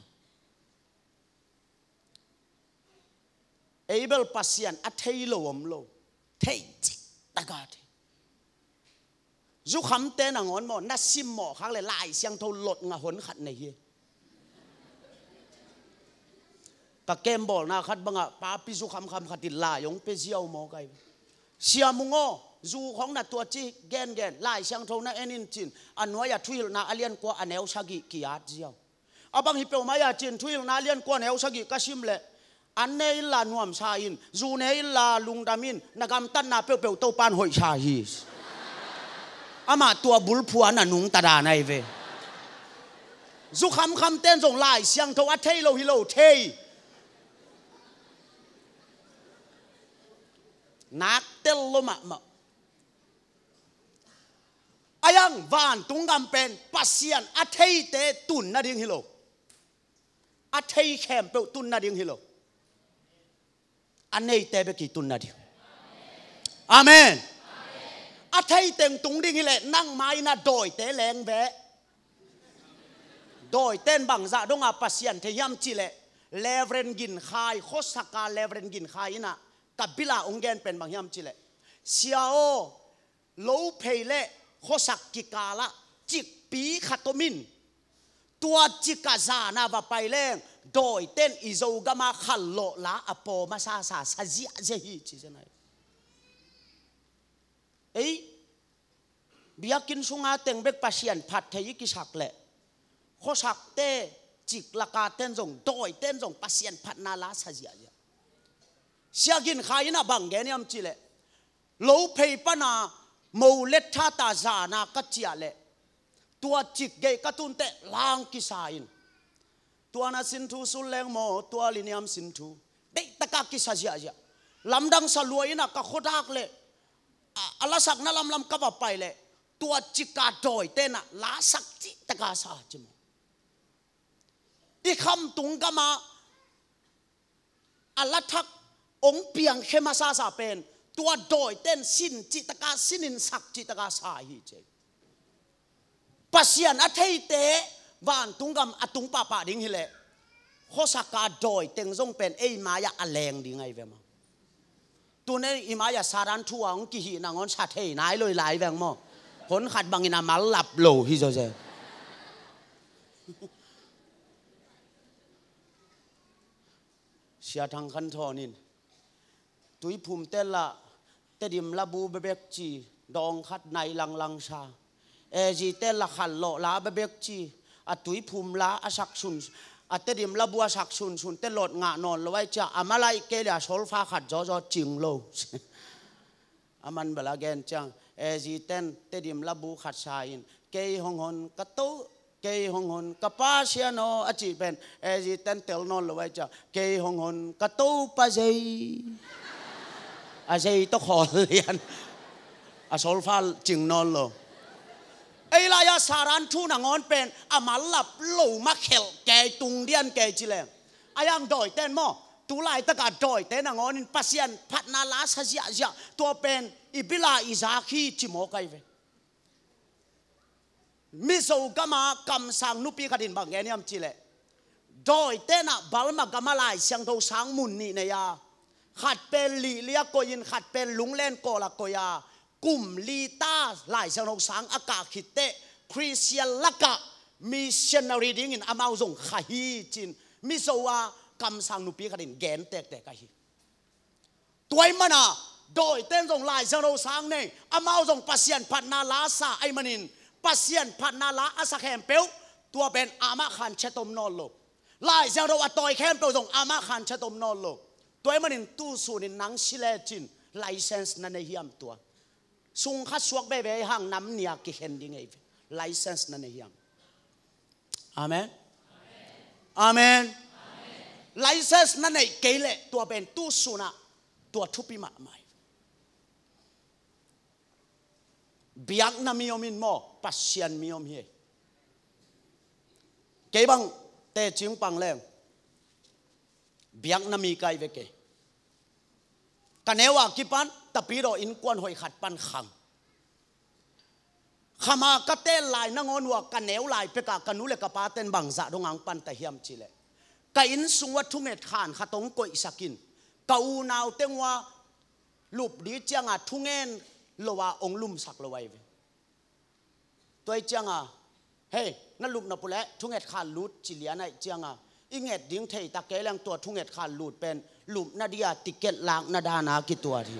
เอเบลปัสยันอัทเฮโลมโลเทจิตากาเทจุคำเตนังอนมอนัสิมหมอข้างเลยลายเสียงทลดงาหนขัดในเฮตะเกมบอกนะขัดบังอ่ะป้าพิจุคำขัดติลายงเปเซียวมอไกเสียมุงโอจูของนัดตัวจีแกนลายเสียงทนะเอ็นินจินอันวายาทุยนาอเลียนกว่าอันเอลชากิกิอาเจียวอาบังฮิเปอมายาจินทุยนาเลียนกว่าเอลชากิกัชิมเลอันเนอิลลานวมชาอินจูเนอิลลาลุงดามินนักำตันนาเปียวโตปานหอยชาฮีสอามาตัวบุลพัวนันุงตาดาในเวจูคำเต้นส่งลายเสียงทวัดเทโลฮิโลเทนักเตลลมะอายังวานตุงกำเป็นปัสยันอัทเทเตตุนนาดิงฮิโลอัทเทแคมเปตุนนาดิงฮิโลอันนี้เตะไปกี่ตุนนาดิอาเมนอาไทยเต็งตุงดิ่งนี่แหละนั่งไม้น่ะโดยเตะแรงแบะโดยเต้นบังซาดงอาปัสยันเทียมจิเลเลเวรนกินขายโคสกาเลเวรนกินขายน่ะกับบิลาองเกนเป็นบางยามจิเลเสียโอโลเพเลโคสักกิกาละจิกปีขัตมินตัวจิกาซานาว่าไปเล่งโดยเต้นอิโซกามาขัลโลละอโปมาซาซาจิเจฮีจิเจนัยเอ้ยบิยากินสุงาเต็งเบกปัสยันผัดเทยิกิสักเละโคสักเตจิกละกาเต้นส่งโดยเต้นส่งปัสยันผัดนาลาซาจิอาเสียกินขายน่ะบังเกนี่ยมจิเลโลเพย์ปนาโมเลทาตาซานากัจจิอาเลตัวจิกเกยกตุนเตลางกิสาอินตัวน่ะสินทูสุลเลงโมตัวลินิยมสินทูเด็กตะกากิสาจิอาลำดังสลวยน่ะก็โคดักเลอัลลสักนั่นลำกับไปเลยตัวจิกาโดยเต้น่ะลาสักจิตะกาซาจิมอีคำตุงกามาอัลลทักองเปียงเข้มาซาเป็นตัวโดยเต้นสินจิตะกาสินินสักจิตะกาซาฮีเจปัสยันอัทเทเตวานตุงกำอตุงป้าดิ่งฮิเลโคสักกาโดยเต็งทรงเป็นเอมายาอแรงดิ่งไงเวมาตัวนี้อิมายาสารันทัวงกิหินางอนชาเทนายเลยหลายแวงมอผลขัดบางอินามาหลับโลฮิโจเจเสียทางคันทอนินตุยภูมิเตละเตดิมลาบูเบเบกจีดองขัดในลังชาเอจีเตละขันโลลาเบเบกจีอัตุยภูมิลาอสักชุนอัตดิมลาบัวสักชุนเตลดงานอนลอยจะอามาลายเกลียโซลฟ้าขัดจอจิงโลอามันเบลาเกนจังเอจีเตดิมลาบูขัดชายินเกยฮงฮนกะโตเกยฮงฮนกะปาเชียโนอจิเป็นเอจีเตลนอนลอยจะเกยฮงฮนกะโตปะเจอาเจต้องขอเรียนอาโซลฟ้าจิงนอนโลไอ้ลายสารันทูนางอนเป็นอามาลับโลมาเขลแกตุงเดียนแกจิเลอายังดอยเต้นมอตุลายตะกาดอยเต้นนางอนินปัสยันพัดนาลาสเสียตัวเป็นอิบิลาอิซาคีจิโมไกเวมิโซกามากำสังนุปีขัดินบางแกนี่ยมจิเลดอยเต้นอะบาลมากำมาลายเสียงโทสังมุนนี่เนียขัดเป็นลีเลียโกยินขัดเป็นลุงเล่นโกละโกยากลุ่มลีตาหลายเสียงโทสังอากาศขิดเตคริสเตียนละกะมิชชันนารีดิ้งอินอามาส่งขยีจินมิโซวากำสังนุปีขัดินแกนแตกกะฮีตัวมันอะโดยเต้นส่งลายเสียงโทสังเนี่ยอามาส่งปัสยันพันนาลาซาไอมันินปัสยันพันนาลาอาสักแคมเปลตัวเป็นอามาขันเชตมนอลโลลายเสียงโทว่าต่อยแคมเปลส่งอามาขันเชตมนอลโลตัวมันินตู้สูนินนังชิเลจินไลเซนส์นั่นเองยามตัวสุงคัดสวกเบเบห่างน้ำเนียกิเห็นดิ้งไอไลเซนส์นั่นเองอาเมนอาเมนไลเซนส์นั่นไอ้เกลเลตัวเป็นตู้สุนัขตัวทุบปีมาไม่เบียกน้ำมีอมินโมปัสเซียนมีอมเฮเกบังเตจิงปังเลงเบียกน้ำมีไกเวเกกันเอวากิปันตะปีโรอินกวนหอยขัดปันขังขมากระเตลลายนังอนว่ากันเอวลายเปกะกันนุเลกปาเตนบังซาดงอังปันตะเฮียมจิเลกอินสุงวัตถุเม็ดขานขตงกอยสักินกอูนาวเตงว่าลูบดีจังอ่ะทุ่งเงินโลว่าองลุมสักโลไว้ตัวจังอ่ะเฮ้นั่นลูบนับเละทุ่งเงินขานลูดจิเลียนไอจังอ่ะอิงเงินดิ้งเทยตะเกลังตัวทุ่งเงินขานลูดเป็นลูบนาดียติเกตลางนาดานากิตัวที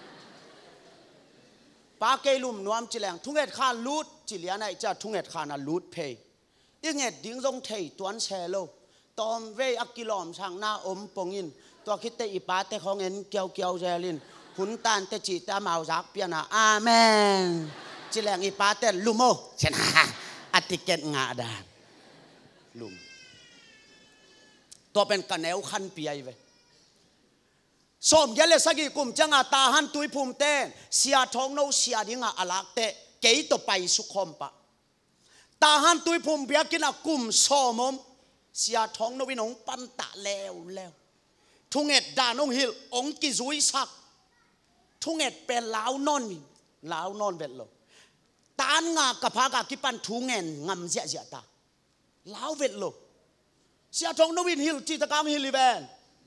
ปาเกลุมนวมจิแรงทุ่งเงินขานลูดจิเลียนไอจะทุ่งเงินขานลูดเพย์อิงเงินดิ้งลงเทยตัวนั้นแชโลตอมเวอักกิลอมช่างหน้าอมปงินตัวคิดแต่อีปาแต่ของเงินเกี่ยวเจริญหุนตานแต่จีตาเมาจากเปียนาอาเมนจิแรงอีปาแต่ลุโมชนะอติเกตงาดานลุมตัวเป็นกันแนวขันปีไอเวสมยัลเลสกีกุมจังอาตาหันตุยภูมิเตนเสียทองโนเสียดิ้งอาลักเตเกยตัวไปสุขมปะตาหันตุยภูมิเบียกินอากุมสมมเสียท้องนวินองปันตะแล้วทุ่งเอ็ดดานองหิลองกิจุยสักทุ่งเอ็ดเป็นลาวนอนเวทโลตานงากระพากากิปันทุ่งเอ็นงำเสียตาลาวเวทโลเสียท้องนวินหิลจิตกรรมหิลิเวน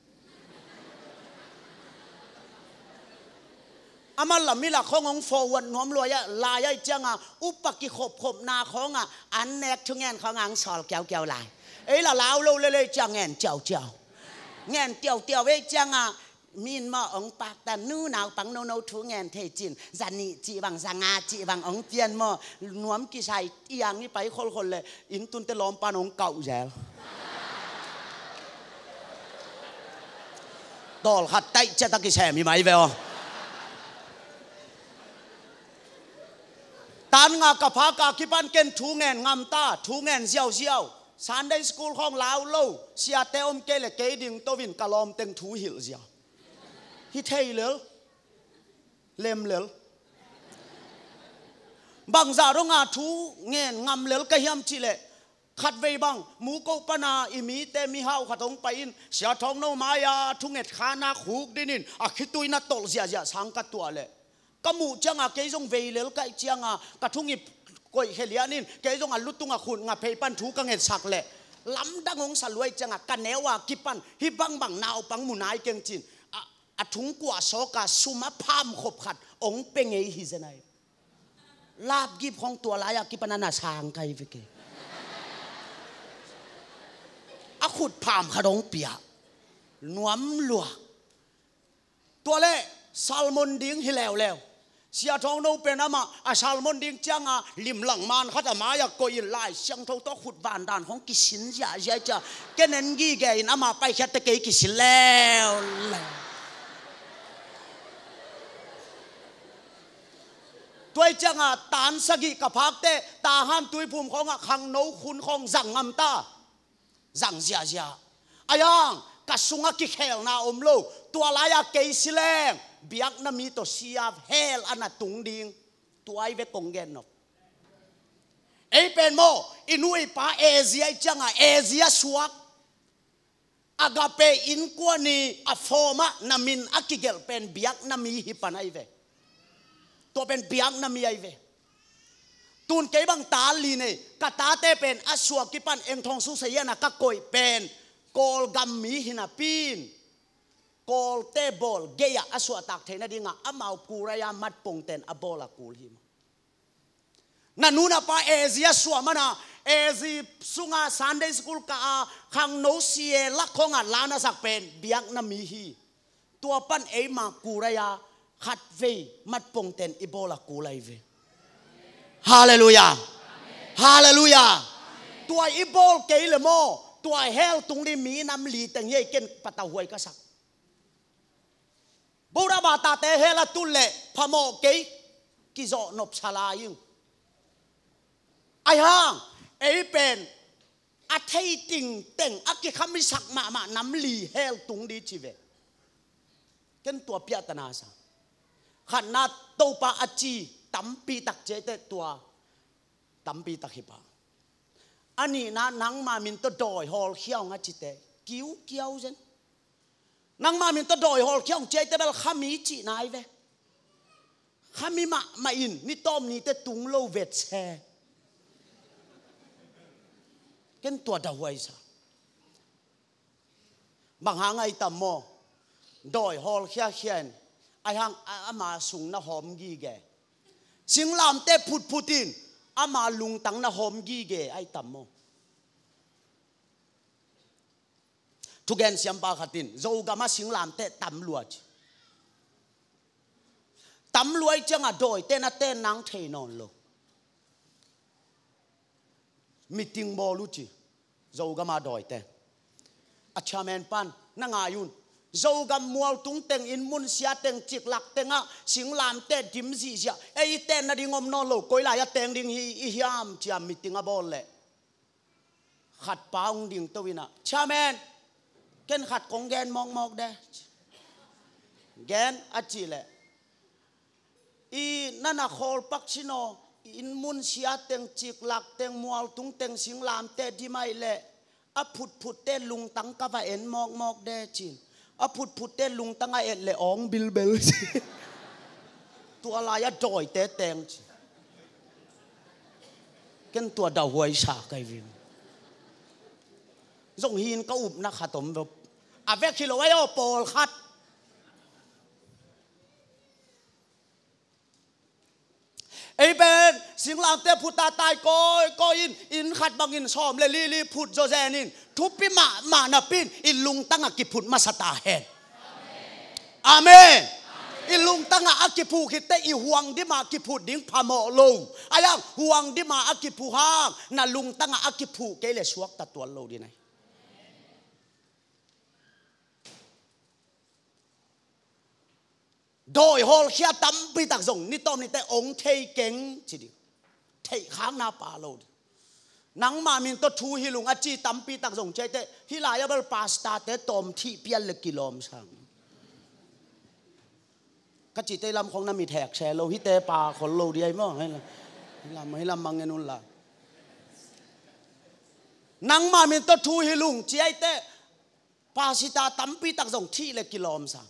อามาละมิละขององโฟวันน้อมรวยลายจังอ่ะอุปกิขบนาของอ่ะอันเนกทุ่งเอ็นของอังสอลแก้วลายเอ้ยละลาวเราเลยจังเงินเจ้าเงินเตียวเวจังอ่ะมีนมาองปากแต่นู้นาวปังโนทูเงินเทจินจันนี่จีบังสังอาจีบังองเตียนมาหนวมกิชัยอย่างนี้ไปคนเลยอินตุนเตล้อมปานองเก่าแย่ตอลขัดไตจะตะกิแฉมีไหมเวลตานงากระพากากิปันเกนทูเงินงำตาทูเงินเซียวซันเดย์สคูลของลาวโลเสียเตอมเกลเกดิงโตวินกะลอมเต็งทูหิลเสียฮิเทยเลเลมเลบางจารงอาทูเงินงำเลลกะเฮียมจิเลขัดเวบังมูโกปนาอิมีเตมิฮาวขัดองไปอินเสียทองโนมายาทุงเอ็ดขานาขุกดินินอะคิตุยนาตอลเสียสังกัดตัวเลกมูจังอาเกยงเวเลลกะจังอากะทุงอิกอยเฮลียนินเกยงอาลุตุงอาขุนงาเพย์ปันทูกังเอ็ดสักเลลำดังองสลวยจังอากันเนวากิปันฮิบังบังนาวปังมุนายเกงจินอะทุงกัวโซกาสุมาพามขบขัดองเปงเอฮิเซนัยลาบกิบของตัวลายกิปันนาช้างไกฟิเกอะขุดพามขดงเปียนวมหลัวตัวเล่ซัลมอนดิ้งฮิแล้วเสียทองโนเป็นอามาอาซัลมอนดิ้งจังอาลิมหลังมันขัดมาอยากโกยไล่เสียงทองต้องขุดบานดานของกิสินยาเยอะจ้ะแกนันกี้แกอินอามาไปแค่ตะเกียกิสินแล้วตัวจังอาตานสกิกับพักเตตาหันตุยภูมิของอาขังโนคุณของจังงำตาจังเสียอายังกัสุงกิเคลนาอมโลตัวลายเกยสิเลงเบียกนามีตัวเสียบเฮลอันนั้นตุงดิงตัวไอเวกงเกนนกไอเป็นโมอินุยป้าเอเชียจังอาเอเชียสวกอากาเปอินกวนีอฟอร์มานามินอากิเกลเป็นเบียกนามีฮิปันไอเวตัวเป็นเบียกนามีไอเวตูนเกบังตาลีเนี่ยกตาเตเป็นอสวกิปันเอ็งทองสุเสียนะก็กอยเป็นโกลกัมมีหินาปีนโกลเตบอลเกียอสวตักเทนดิงะอามากูรายามัดปงเตนอบอลกูลหิมนั่นนู่นป้าเอเชียสวมานะเอเชียสุงาซันเดย์สกูลกาขังโนเซียลักของอัลลานะสักเป็นเบียกนามีฮีตัวปั้นเอมากูรายาขัดเวมัดปงเตนอบอลกูไลเวฮาเลลูยาฮาเลลูยาตัวอีโบลเกยเลโมตัวเฮลตุงดิมีน้ำลีแต่งเย่เก่นปะตาหวยก็สักบูราบาตาเตเฮลตุลเล่พะโมเกยกิโจนบชลายิงไอ้ห่างไอ้เป็น a thei ting teng a ki khami sak ma nam li hel tung di chi ve ken tua pia tana sa khan na to pa a chi tam pi tak che te tua tam pi tak hi pa ani na nang ma min to doi hol khiao nga chi te kiu kiao zen nang ma min to doi hol khiao che te bel khami chi nai ve khami ma in ni tom ni te tung lo vet che ken tua da huai sa bang hang ai tam mo doi hol khia khian ai hang ama sung na hom gi ge sing lam te putin ama lung tang na hom gi ge ai tam mo tu gen siam ba khatin zo ga ma sing lam te tam luat tam luai changa doi te na te nang thei non lo meeting bo lu chi zo ga ma doi te acha men pan na nga yun zo ga mual tung teng in mun sia teng chik lak tenga sing lam te dim ji sia ei te na ding om no lo koi la ya teng ding hi hiam chiam meeting a bol le khat paung ding to wina cha men ken khat kong gen mok de gen achi le i nana khol pak chino in mun sia teng chik lak teng mual tung teng sing lam te di mai le a phut te lung tang ka va en mok de chin a phut te lung tang a et le ong bil bel tua la ya doi te teng ken tua da huai sa kai vim zong hin ka up na khatom a ve khilo wa yo pol khat ei ben sing lam te phuta tai ko in khat bangin som le li phut jo zenin thupi ma na pin in lung tanga ki phut ma sata hen amen in lung tanga akipu khite i huang di ma ki phut ding phamo lo ayang huang di ma akipu hang na lung tanga akipu ke le suak ta tual lo di nai doi hol khia tam pi tak zong ni tom ni te ong thei keng chi di thei khang na pa lo nang ma min to thu hi lung a chi tam pi tak zong che te hi la ya bal pasta te tom thi pial le kilom sang ka chi te lam khong na mi thek che lo hi te pa khol lo di ai mo hay lam mang en un la nang ma min to thu hi lung chi ai te pa sita tam pi tak zong thi le kilom sang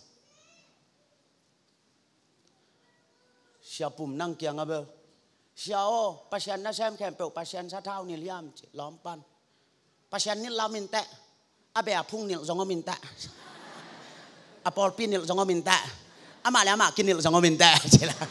siapum nang kiang abe siao pasien na sem kem pe pasien sa thau ni liam chi lom pan pasien ni lamin te abe phung nil zong min ta apol pin nil zong min ta ama le ama kin nil zong min ta chi la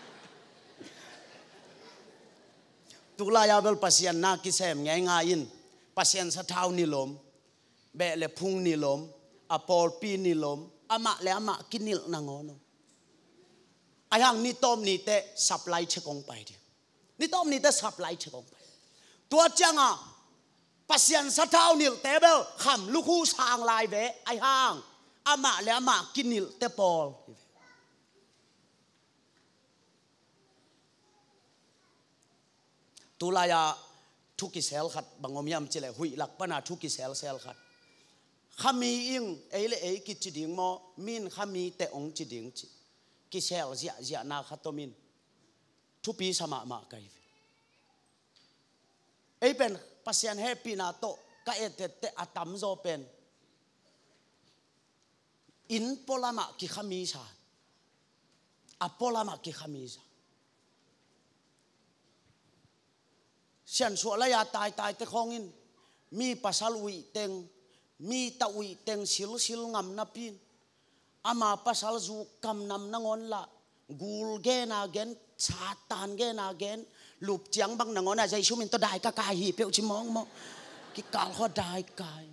tula ya bel pasien na ki sem ngai nga in pasien sa thau ni lom be le phung ni lom apol pin ni lom ama le ama kin nil na ngono ayang ni tom ni te supply che kong pai di ni tom ni te supply che kong pai tua changa pasien sa thau nil tebel kham lu khu sang lai ve ai hang ama le ama kinil te pol tulaya thuki sel khat bangom yam chile hui lak pana thuki sel khat khami ing eile ei ki chiding mo min khami te ong chiding chi ki sel zia na khatomin thupi sama ma kai ei pen pasien happy na to ka etete atam zo pen in polama ki khami sa apolama ki khami sa sian so la ya tai te khongin mi pasal ui teng mi ta ui teng sil ngam na pin ama pasal zu kam nam nangon la gul gen again satan gen again lup chiang bang nangon a jai sumin to dai ka kai hi pe chi mong mo ki kal ho dai kai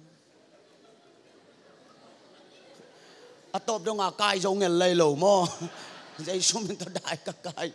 atop dong a kai zo ngel lei lo mo jai sumin to dai ka kai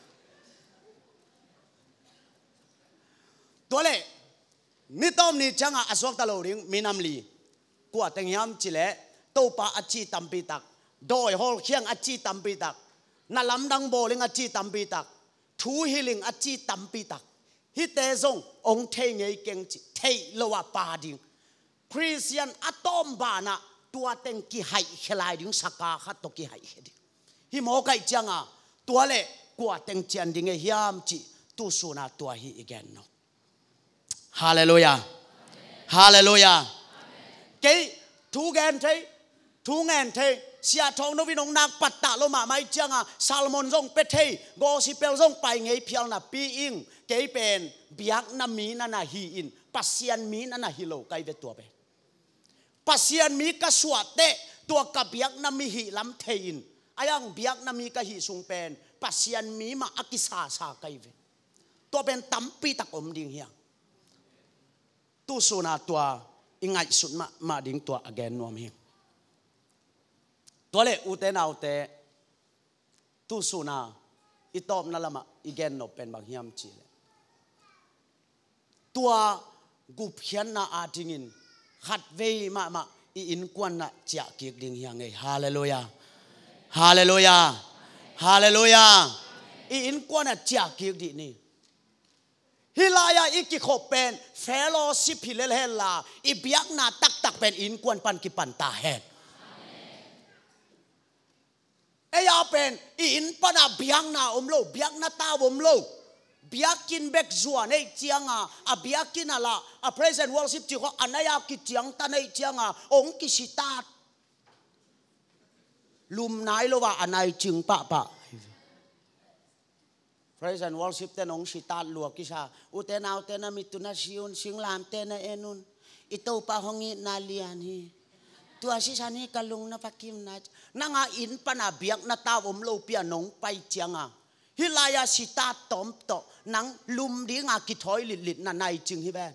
tole ni tom ni changa aswak ta lo ring minam li kwa teng yam chile to pa achi tampi tak doi hol khiang achi tampi tak na lam dang bowling achi tampi tak thu healing achi tampi tak hi te zong ong the ngei keng chi เทโลวาปาดิงคริสเตียนอะตอมบานะตัวเต็งกี่ไห้เขลายดิงสักกาขัดตกี่ไห้เฮดิฮิโมกัยจังอ่ะตัวเล่กว่าเต็งเจียนดิงเฮียมจีตุสุนาตัวฮีอีกแกนเนาะฮาเลลูยาฮาเลลูยาเกยทูแกนเททูแงนเทเสียทองนวินงนักปัตตะโลมาไม่จังอ่ะซาลมอนส่งเป็ดเทโกสิเปลส่งไปไงเพียงน่ะปีอิงเกยเป็นเบียกน้ำมีนั่นน่ะฮีอินปัสเซียนมีนั่นน่ะฮิโลไกเวตัวเป็นปัสเซียนมีกระสวดเตตัวกับเบียกน้ำมีฮีลำเทอินอายังเบียกน้ำมีกะฮีสุงเป็นปัสเซียนมีมาอักิสาสาไกเวตัวเป็นตั้มปีตะกอมดิ่งเฮียตู้สุนาตัวอิงไงสุดมาดิ่งตัวอแกนนวมเฮียตัวเล่อุเตนาอุเตตู้สุนาอิตอบนั่นละมาอีแกนนเป็นบางเฮียมจีเลตัวกุบเฮียนนาอาทิงินขัดเวมาอินกวนน่ะจะเกียกดิ่งเฮียงไงฮาเลลูยาฮาเลลูยาฮาเลลูยาอินกวนน่ะจะเกียกดิ่งนี่ฮิลายาอีกิขบเป็นเฟโลชิพฮิเลเฮลาอีเบียกนาตักเป็นอินกวนปันกิปันตาเฮดเอยาเป็นอินปนาเบียงนาอมโลเบียกนาตาอมโลเบียกินเบกจวนในเจียงอ่ะเบียกินอะไรอ่ะ present worship จีเขาอันนั้นยากิเจียงตาในเจียงองค์กิสิตาลุมนายโลว่าอันไหนจึงปะpresent worship เต้นองค์สิตาลัวกิชาอุเตนาอุเตนามิตุนาชิอุนสิงลามเตนาเอนุนอิโตปะหงินาเลียนีตัวสิชานีกัลุงนาปักิมนานังอินปนาเบียกนาตาอมโลเปียนงไปเจียงฮิลายาสิตาตอมโตนังลุมดิ้งกิถอยลิดน่ะในจึงฮิแบน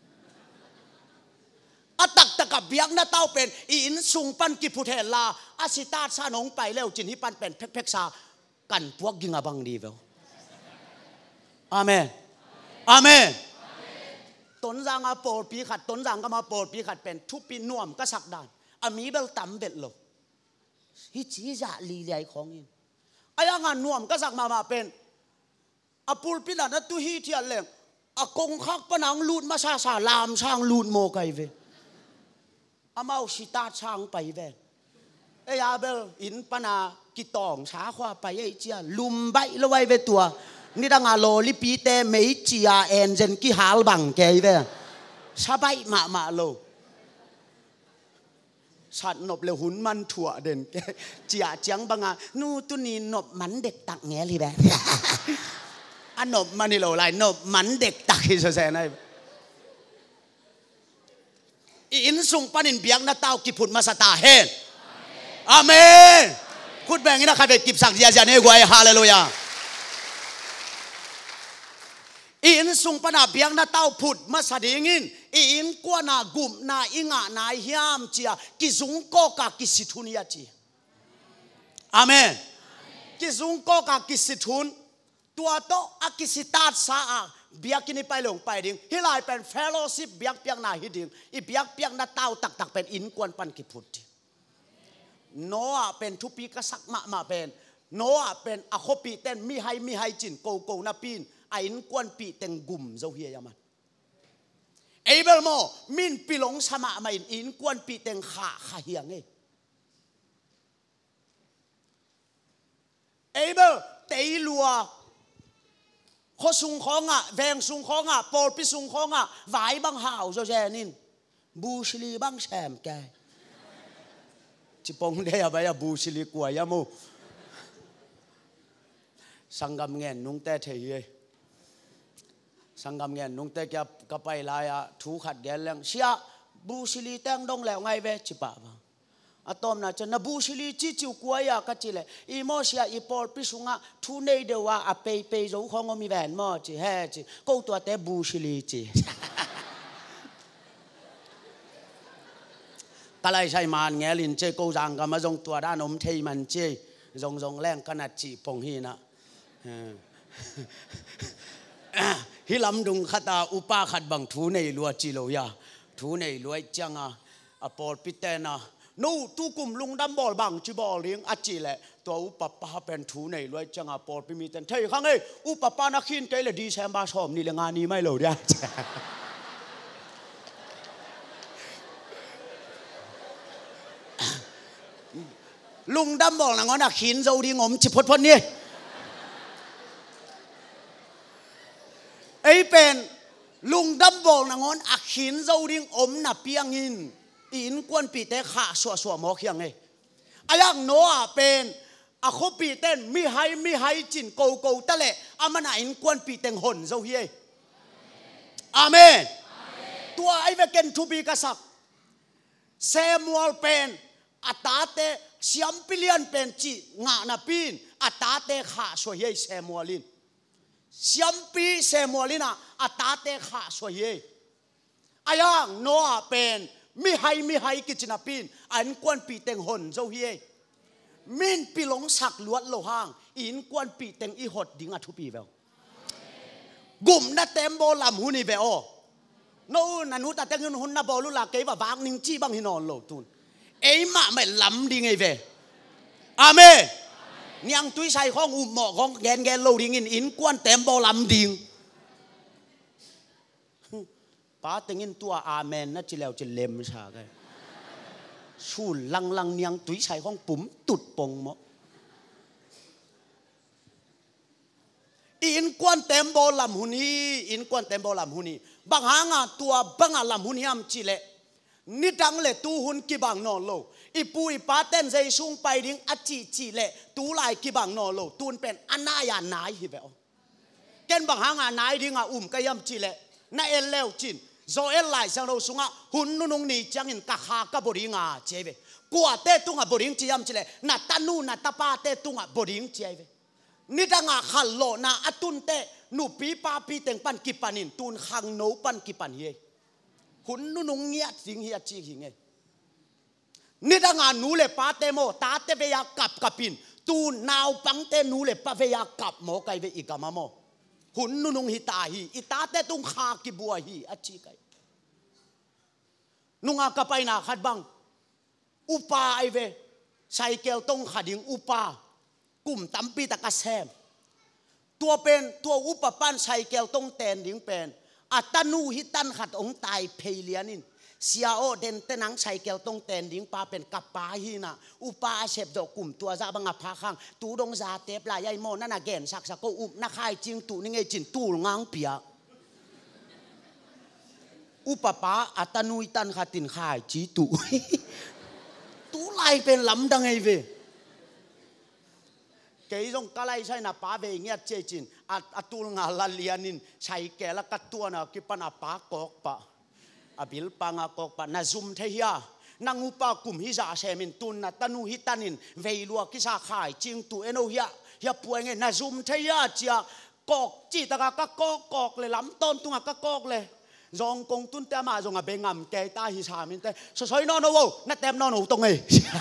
อตักตะกับเบียกนาเต้าเป็นอินสุงปันกิพุเทลาอาสิตาชานงไปแล้วจินฮิปันเป็นเพกซากันพวกยิงบังดีเวลอาเมนอาเมนต้นจางโปรดปีขัดต้นจางก็มาโปรดปีขัดเป็นทุบปีน่วมก็สักดานอามีเบลต่ำเบ็ดโลฮิจิจะลีเลียของอินอายังงานน่วมก็สักมาเป็นอาปูลปีนันตุฮีเทียนเล่งอากงคักปนังลูดมาซาลามช่างลูดโมไกเวอามาสิตาช่างไปเวเอยาเบลอินปนากิตองช้าขวาไปไอเจียลุมใบละไว้เวตัวนี่ดังอาโลลิปีเตไม่จีอาเอ็นเจนกี่ฮาลบังแกเวชาใบมาโลฉันนบเลยหุ่นมันถั่วเด่นแกจีอาเจียงบังนู่ตุนีนบมันเด็กตักแง่เลยแบบอันนบมันนี่โลไรนบมันเด็กตักที่แสดงอินสุงปันินเบียงนาเต้ากิพุนมาสตาเฮนอาเมนพูดแบบนี้นะใครเป็นกิบสักยาจานี่กวยฮาเลลูยาอินสุงปนาเบียงนาเต้าพุดมาสดิงินอินกว่านากุมนาอิงะนาเฮียมเจียกิซุงโกกากิสิทุนยาจีอาเมนกิซุงโกกากิสิทุนตัวโตอากิสิตาสาเบียกินไปหลงไปดิ่งฮิลายเป็นเฟโลชิปเบียกเปียงนาฮิดิ่งอีเบียกเปียงนาเต้าตักเป็นอินกวนปันกิพุดโนอาเป็นทุปีกษักมาเป็นโนอาเป็นอโคปีเต้นมีให้จินโกนาปีนอินกวนปีเต็งกุมเจ้าเฮียมันเอเบลโมมินปีหลงสมามาอินกวนปีเต็งขาเฮียงเอเบลเตยลัวโคสุงของแวงสุงของปอลปีสุงของไหวบังหาวเจ้าแจนินบูชลีบังแชมแกจิปงเดียบายบูชลีกว่ายามูสังกำเงินนุ่งแต่เทียสังกำเงินนุ่งแต่แกไปลายถูขัดแกนแรงเชียบูชลีแตงดงแล้วไงเวจิปะบ้างอะตอมน่ะจะนบูชลีจิจิวกวยก็จิเลยอีโมเชียอีปอลปิสุงทูเนเดว่าเปย์รู้ของมีแหวนมอจิเฮจิกูตัวแต่บูชลีจิก็เลยใช้มันเงี้ยลินเจกูจังก็มาจงตัวด้านอมเทมันเจจงแรงขนาดจีปงฮีนะฮิลำดุงขตาอุปาขัดบังทูในลัวจิโลยาทูในลัวจังปอลปิเตนะนู่ตู้กลุ่มลุงดำบอลบังจิบอลเลี้ยงอจิแหละตัวอุปปาเป็นทูในลัวจังปอลปิมีเต็นเทยข้างไอ้อุปปานักขินเกลดีแซมบาชอมนี่ละงานนี้ไม่เหลือเดียลุงดำบอกนะงั้นอะขินเราดีงมจิพดพนนี่ไอ้เป็นลุงดำบอกนะงั้นอะขินเราดีงมน่ะเปียงอินอินกวนปีเตะขาสัวหมอกยังไงอายังโนอะเป็นอะเขาปีเต้นมีให้จินโกตะเละอามันอินกวนปีเต็งหนเราเฮียอาเมนตัวไอ้เวกันทูบีกษักเซมัวลเป็นอัตตาเตเซียมพิเลียนเป็นจีงานาปีนอัตตาเตขาสวยเซมัวลินเซียมปีเซมัวลินะอัตตาเตขาสวยอายังโนอาเป็นมีให้กิจนาปีนอันกวนปีเต็งหนเจ้าเฮียมินปีหลงสักลวดโลหางอินกวนปีเต็งอีหดดิ่งอัทุปีเวลกุมนาเต็มโบลำหุนีเวลโน่นนุตาเต็งหุ่นนาบอลุลาเกย์ว่าบางนิ่งจีบางหินอนโลตุนเอ้ยมาไม่ลำดิ่งไอเวอาเมนี่ยังตุ้ยใส่ของอุหมอของแกนโลดิ่งอินกวนเต็มโบลำดิ่งป้าเต็งอินตัวอาเมนนั่นจิเลวจิเลมชาไงชูลังเนียงตุ้ยใส่ของปุ่มตุดปงมอินกวนเต็มโบลำหุนีอินกวนเต็มโบลำหุนีบางหางตัวบางลำหุนีอัมจิเลนิดังเลตูหุนกิบังนอนโลอีปูอีป้าเต้นใจซุงไปดิ้งอจิเลตูลายกิบังนอนโลตูนเป็นอันนายานายฮิเบลเกนบางหางนายดิ้งกยัมจิเลนาเอลเลวจินโซเอลไลสังโรสุงหุนนุงนี่จังอินกะฮากะบริงเจเวกัวเตตุงบริงจิยมจิเลนาตานูนาตาปาเตตุงบริงเจเวนี่ดังขัลโลนาอตุนเตนูปีปาปีเต็งปันกิปันินตูนขังโนปันกิปันเฮหุนนุงเงียสิงเฮียจีหิงเงนี่ดังนูเลปาเตโมตาเตเวียกับปินตูนนาวปังเตนูเลปาเวียกับโมไกเวอีกามาโมหุนนุงฮิตาฮีอิตาเตตุงขากิบัวฮีอจีไกนุงอากาไปนาขัดบังอุปาไอเวไซเกลตงขัดิงอุปากลุ่มตั้มปีตะกะแซมตัวเป็นตัวอุปปันไซเกลตงแตนดิงเป็นอัตนูฮิตันขัดองตายเพเลียนินเสียโอเดนเตนังไซเกลตงแตนดิงปาเป็นกับปาฮีนะอุปาเสพดอกกลุ่มตัวซาบังอับพาขังตูดงซาเตปลายายโมนั่นน่ะแกนสักก็อุบนักขายจริงตูนี่ไงจินตูงางเปียอุปปาอัตนูฮิตันขัดตินขายจีตูตูไลเป็นลำดังไงเวเกยงกะไลใช่นะป้าเวงเงียเจจินอัตุลงาลาเลียนินใช้แกละกัดตัวนะกิปนาป้ากอกปะอบิลปังกอกปะนาซุมเทียนังอุปากลุ่มฮิจาเซมินตุนนะตนูฮิตันินเวลัวกิซาขายจิงตูเอโนเฮียป่วยไงนาซุมเทียจียกอกจีตะกะกอกเลยลำต้นตุงกอกเลยจงกงตุนเตมาจงเบงมแกตาฮิชามินเตสอยนอนโวนัดเต็มนอนตรงไง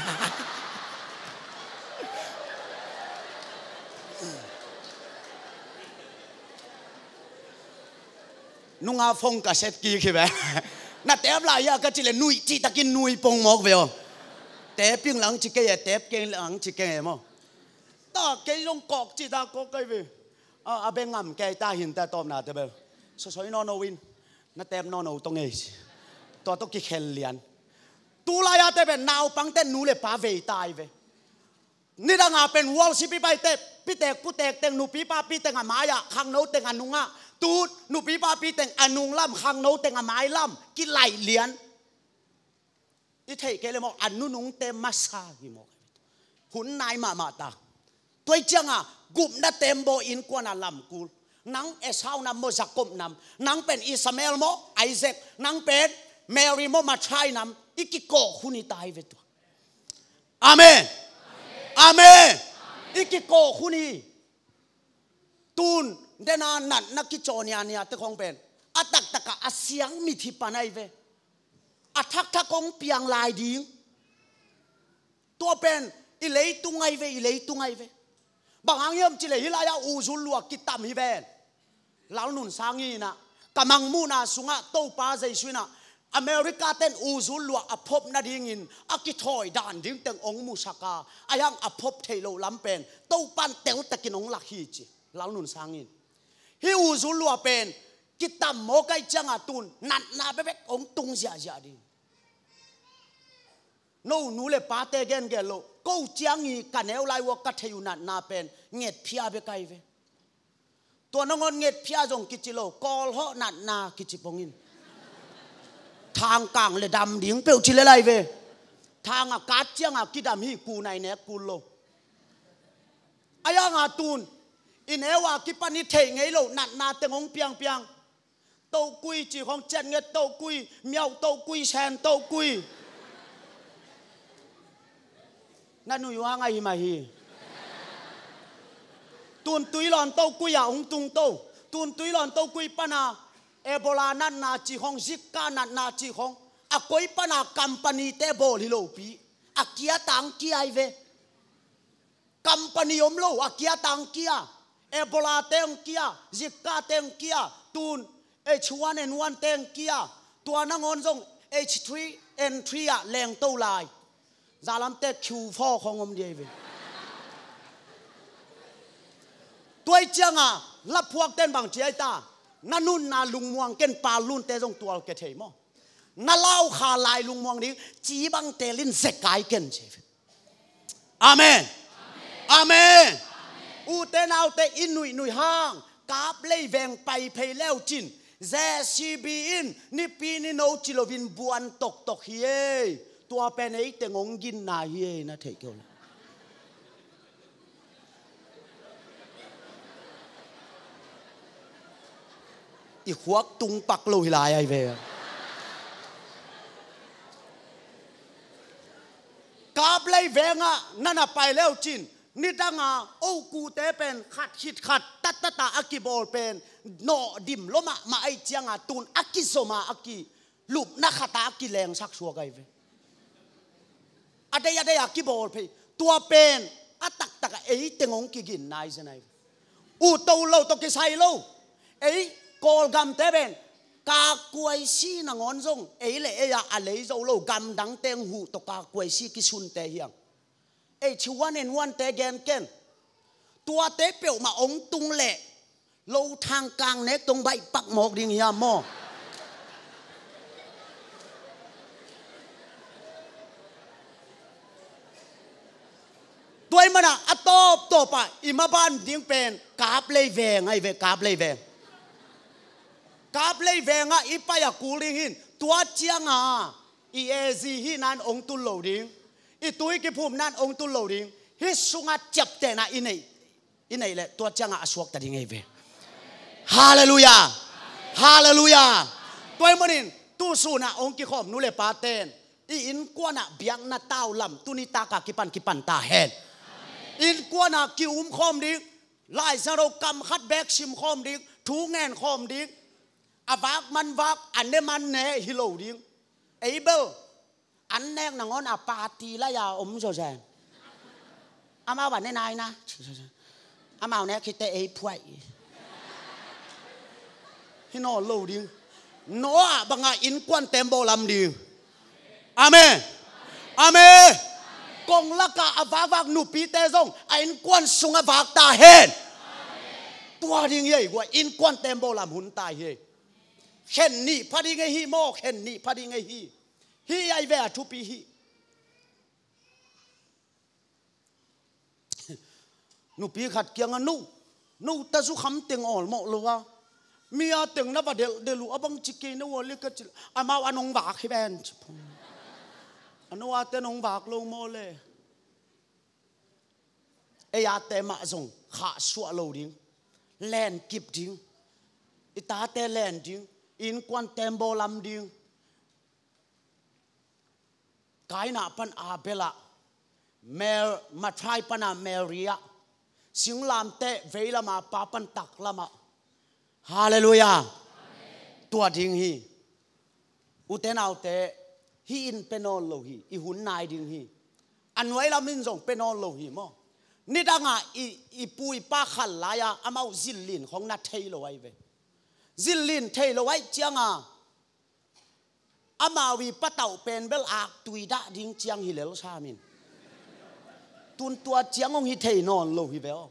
นุ่งอาฟงกับเซตกี้คือแบบน่าเตบลายก็จิเลนุยจีตะกินนุยปงหมอกเวลเตบปิ้งหลังจิเกยเตบเกยหลังจิเกยมั้งตาเกยลงกอกจีตากอกไกเวอาเบงงำเกยตาหินแต่ตอมนาเตเบลสอยนอนวินน่าเตบนอนตรงไงตัวต้องกิเคลเลียนตูลายาเตเป็นนาวปังเต้นนูเลป้าเวตายเวนี่ดังอาเป็นวอลสิปีไปเตปีเตกผู้เตกเต็งนูปีป้าปีเต็งอามายะขังโนเต็งอนุงะตูดนูปีป้าปีเต็งอนุงล่ำขังโนเต็งอามายล่ำกิไหลเลียนอีเทเกเลยมองอนุนุงเต็มมาซาฮิโมหุ่นนายมาตาตัวจังอ่ะกุมน่ะเต็มโบอินกว่าน่ะลำกูนังเอสาวนำโมจักกบนำนังเป็นอิสมาเอลโมไอเซกนังเป็นเมริโมมาใช้นำอีกิโกคุนิตายเวตัวอาเมนอาเมนอีกิโกคุนีตูนเดนานันนักกิจเนียเนี่ยแต่ของเป็นอัตักตะกะอาเสียงมีที่ปานไอเวอัทักทักของเปียงลายดิ้งตัวเป็นอิเลตุงไอเวอิเลตุงไอเวบางครั้งเยี่ยมจิเลฮิลายาอูซุลลัวกิตามฮิเวนหลังนุนสางีนะกำมังมูนาสุงะโตปาใจสุนะอเมริกาเต้นอูซุลลัวอภพนาดิ่งินอากิทอยด่านดิ่งเต็งองมุสกาอายังอภพเทโลลำเป็นโตปันเตวตะกินองลักฮีจิหลังนุนสางีฮิอูซุลลัวเป็นกิตามโมไกจังอาตุนนัดนาเบเบองตุงเสียดิ no nu le pa te gen ge lo ko chiang ni ka neu lai wo ka theu na pen nget phia be kai ve to no ngon nget phia jong ki chi lo kol ho na ki chi pongin thang kang le dam ding pe chi le lai ve thang a ka chiang a ki dam hi ku nai ne ku lo aya nga tun in ewa ki pani thei ngei lo na te ngong piang tàu quy chỉ không chân nghe tàu quy mèo tàu quy sen tàu quyนั่นหนูว่าไงมาฮีตุนตุยหลอนเต้ากุยอ่ะองตุงเต้าตุนตุยหลอนเต้ากุยปนาเอโบลานั่นนาจีของซิก้านั่นนาจีของอะกุยปนาคัมปานีเตโบลิโลปีอะเกียตังเกียไอเวคัมปานีอมโลอะเกียตังเกียเอโบลาเตงเกียซิก้าเตงเกียตุนH1N1 เตงเกียตัวนั่งอนซง H3N3 อะแรงเต้าลายซาลัมเตคิวฟอของอมเดียเวตัวเจียงอ่ะรับพวกเต้นบางเจียตานั่นนู่นนาลุงมวงเก้นปลาลุ่นเตจงตัวเกเทมอนั่นเล่าขาลายลุงมวงนี้จีบังเตลินเสกไก่เก้นเชฟอาเมนอาเมนอูเตนเอาเตอินหนุยห้างกาบเล่ยแวงไปเพลแล้วจินเจซีบีอินนี่ปีนี่โนจิโลวินบวนตกเฮียตัวเป็นไอ้แต่งงกินนาเฮียนะเทเกี่ยวอีขวักตุงปักลุยลายไอเวกาบเลยแวงอ่ะนั่นไปแล้วจินนี่ตั้งอ่ะโอ้กูเตเป็นขัดตัดอากิบอลเป็นโนดิมล้มมาไอเจียงอ่ะตุนอากิโซมาอากิลูบนักขัดอากิแรงชักชัวไกเวอะไรอากิบอลเพตัวเป็นอาตักไอเตงงกิกินนายใช่ไหมอูโตโลตกิไซโลไอกอลกำเตเป็นกากวยซีนงอนซงไอเล่ไออะไรโจโลกำดังเตงหูตกากวยซีกิชุนเตเฮียงไอชวนเอ็นวันเตแกนเกนตัวเตเปียวมาองตุงเละโลทางกลางเน็กตรงใบปักหมอกดิ่งเฮียมอตัวมันอ่ะอัตบตัวปะอิมาบ้านดิ่งเป็นกาบเลยแวงไอเวกาบเลยแวงกาบเลยแวงอ่ะอีปายกูลิหินตัวเจียงอ่ะอีเอซีหินันองตุลโลดิ่งอีตุยกิภูมินั่นองตุลโลดิ่งฮิสุงัดจับแต่น่ะอินไอเลยตัวเจียงอ่ะสวกแต่ดิ่งไอเวฮาเลลูยาฮาเลลูยาตัวมันนี่ตู้สูน่ะองกิขอมนุเลปาเตนอีอินกวนอ่ะเบียงน่ะเต้าลำตุนิตากากิปันตาเฮนอินกวนอ่ะกิอุ้มขอมดิ่งไล่สโรกรรมคัดแบกชิมขอมดิ่งทูแงนขอมดิ่งอวักมันวักอันเดมันเนฮิโลดิ่งไอเบลอันแรกนางอนอาปาตีละยาอมโซแซนอามาวันนายนะอามาเนี่ยคิดแต่ไอ้พวยฮิโนโลดิ่งโน้ะบางอินกวนเต็มโบลำดิ่งอาเมนอาเมนกงละกะอวักหนุปีเตซงอินกวนสุงอวักตาเฮนตัวดิ่งใหญ่กว่าอินกวนเต็มโบลำหุ่นตายเฮเข็นนี่พอดีไงฮีโมเข็นนี่พอดีไงฮีฮีไอเวทุปีฮีนูปีขัดเกียงนูแต่สุขำเตียงอ่อนหมดเลยว่ามีอาเตียงนับเดลูอับังจิกนวัวเล็กจิอามาอันงบากให้แบนอันว่าเตนงบากลงโมเลยเอียเตมาส่งขาสัวโลดิ้งแลนกิบดิ้งอิตาเตแลนดิ้งอินควันเต็มโบลำดิ้งกายนาปันอาเบล่าเมลมาทายปันอาเมริยาสิงลามเตเวลามาปาปันตักละมาฮาเลลูยาตัวดิ้งฮีอุเทนเอาเตฮีอินเป็นอลโลฮีอีหุ่นนายดิ้งฮีอันไว้ละมินส่งเป็นอลโลฮีมั้งนี่ดังอ่ะอีปุยป้าขันลายาอามาซิลลินของนัทเทโลไว้เวซิลลินเทโลไว้เจียงอ่ะอามาวีปะเต่าเป็นเบลอากตุยดะดิ้งเจียงฮิเลลชามินตุนตัวเจียงองฮิเทนอนโลฮิเวล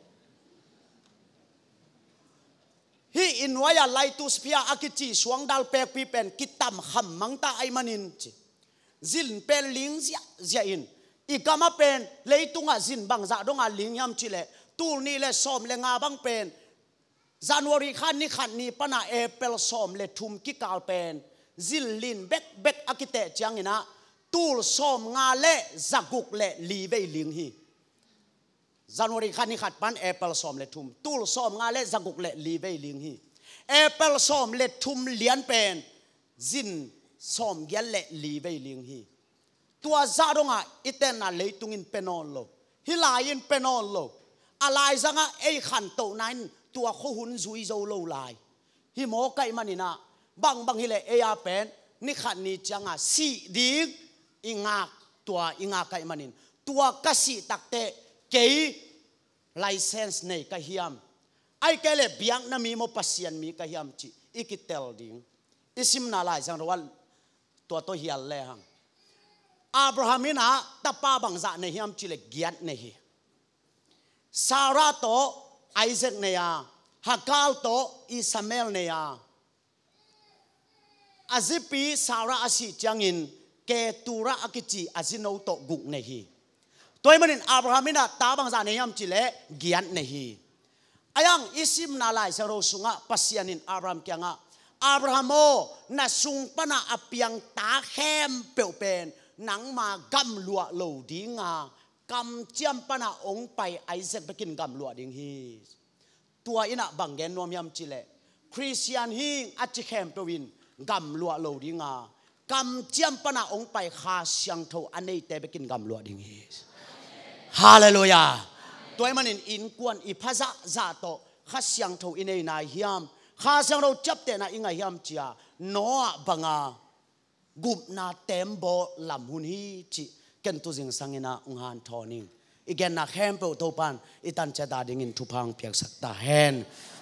ฮีอินไว้อะไรตุสเปียอากิจิสวงดัลเปกปีเป็นกิตตัมขำมังตาไอมันินจิ zin pen ling zia in ikama pen leitunga zin bang za donga ling yam chile tul ni le som le nga bang pen January khan ni pana April som le thum ki kal pen zil lin bek akite changina tul som nga le zaguk le li ve ling hi January khan ni khat pan April som le thum tul som nga le zaguk le li ve ling hi April som le thum lian pen zin som gel le li ve ling hi tua za donga iten na leitungin penon lo hilain penon lo alai zanga ei khan to nain tua kho hun zui zo lo lai hi mo kai manina bang hi le e a pen ni khan ni changa si ding inga tua inga kai manin tua kasi takte kei license nei ka hiam ai kele biang na mi mo pasian mi ka hiam chi ikitel ding isim na lai jang rawal tua to hial le hang Abrahamina tapa bang za ne hiam chi le giat ne hi Sarah to Isaac ne ya Hagar to Ismael ne ya azipi Sarah asi changin ke tura akichi azino to guk ne hi toy manin Abrahamina ta bang za ne hiam chi le giat ne hi ayang isim na lai sa ro sunga pasianin Abraham kyanga Abrahamo na sung pana apiang ta khem peu pen nang ma gam lua lo dinga kam chiam pana ong pai Isaac bekin gam lua ding hi tua ina bangen nom yam chile Christian hi achi khem pewin gam lua lo dinga kam chiam pana ong pai kha siang tho anei te bekin gam lua ding hi hallelujah toy manin in kwan I phaza za to kha siang tho inei na hiam kha siang ro chap te na inga hiam chia noa banga gup na tembo lam hun hi chi ken tu jing sangina nghan thoning igen na khem pe to pan itan cha da ding in thupang piak sak ta hen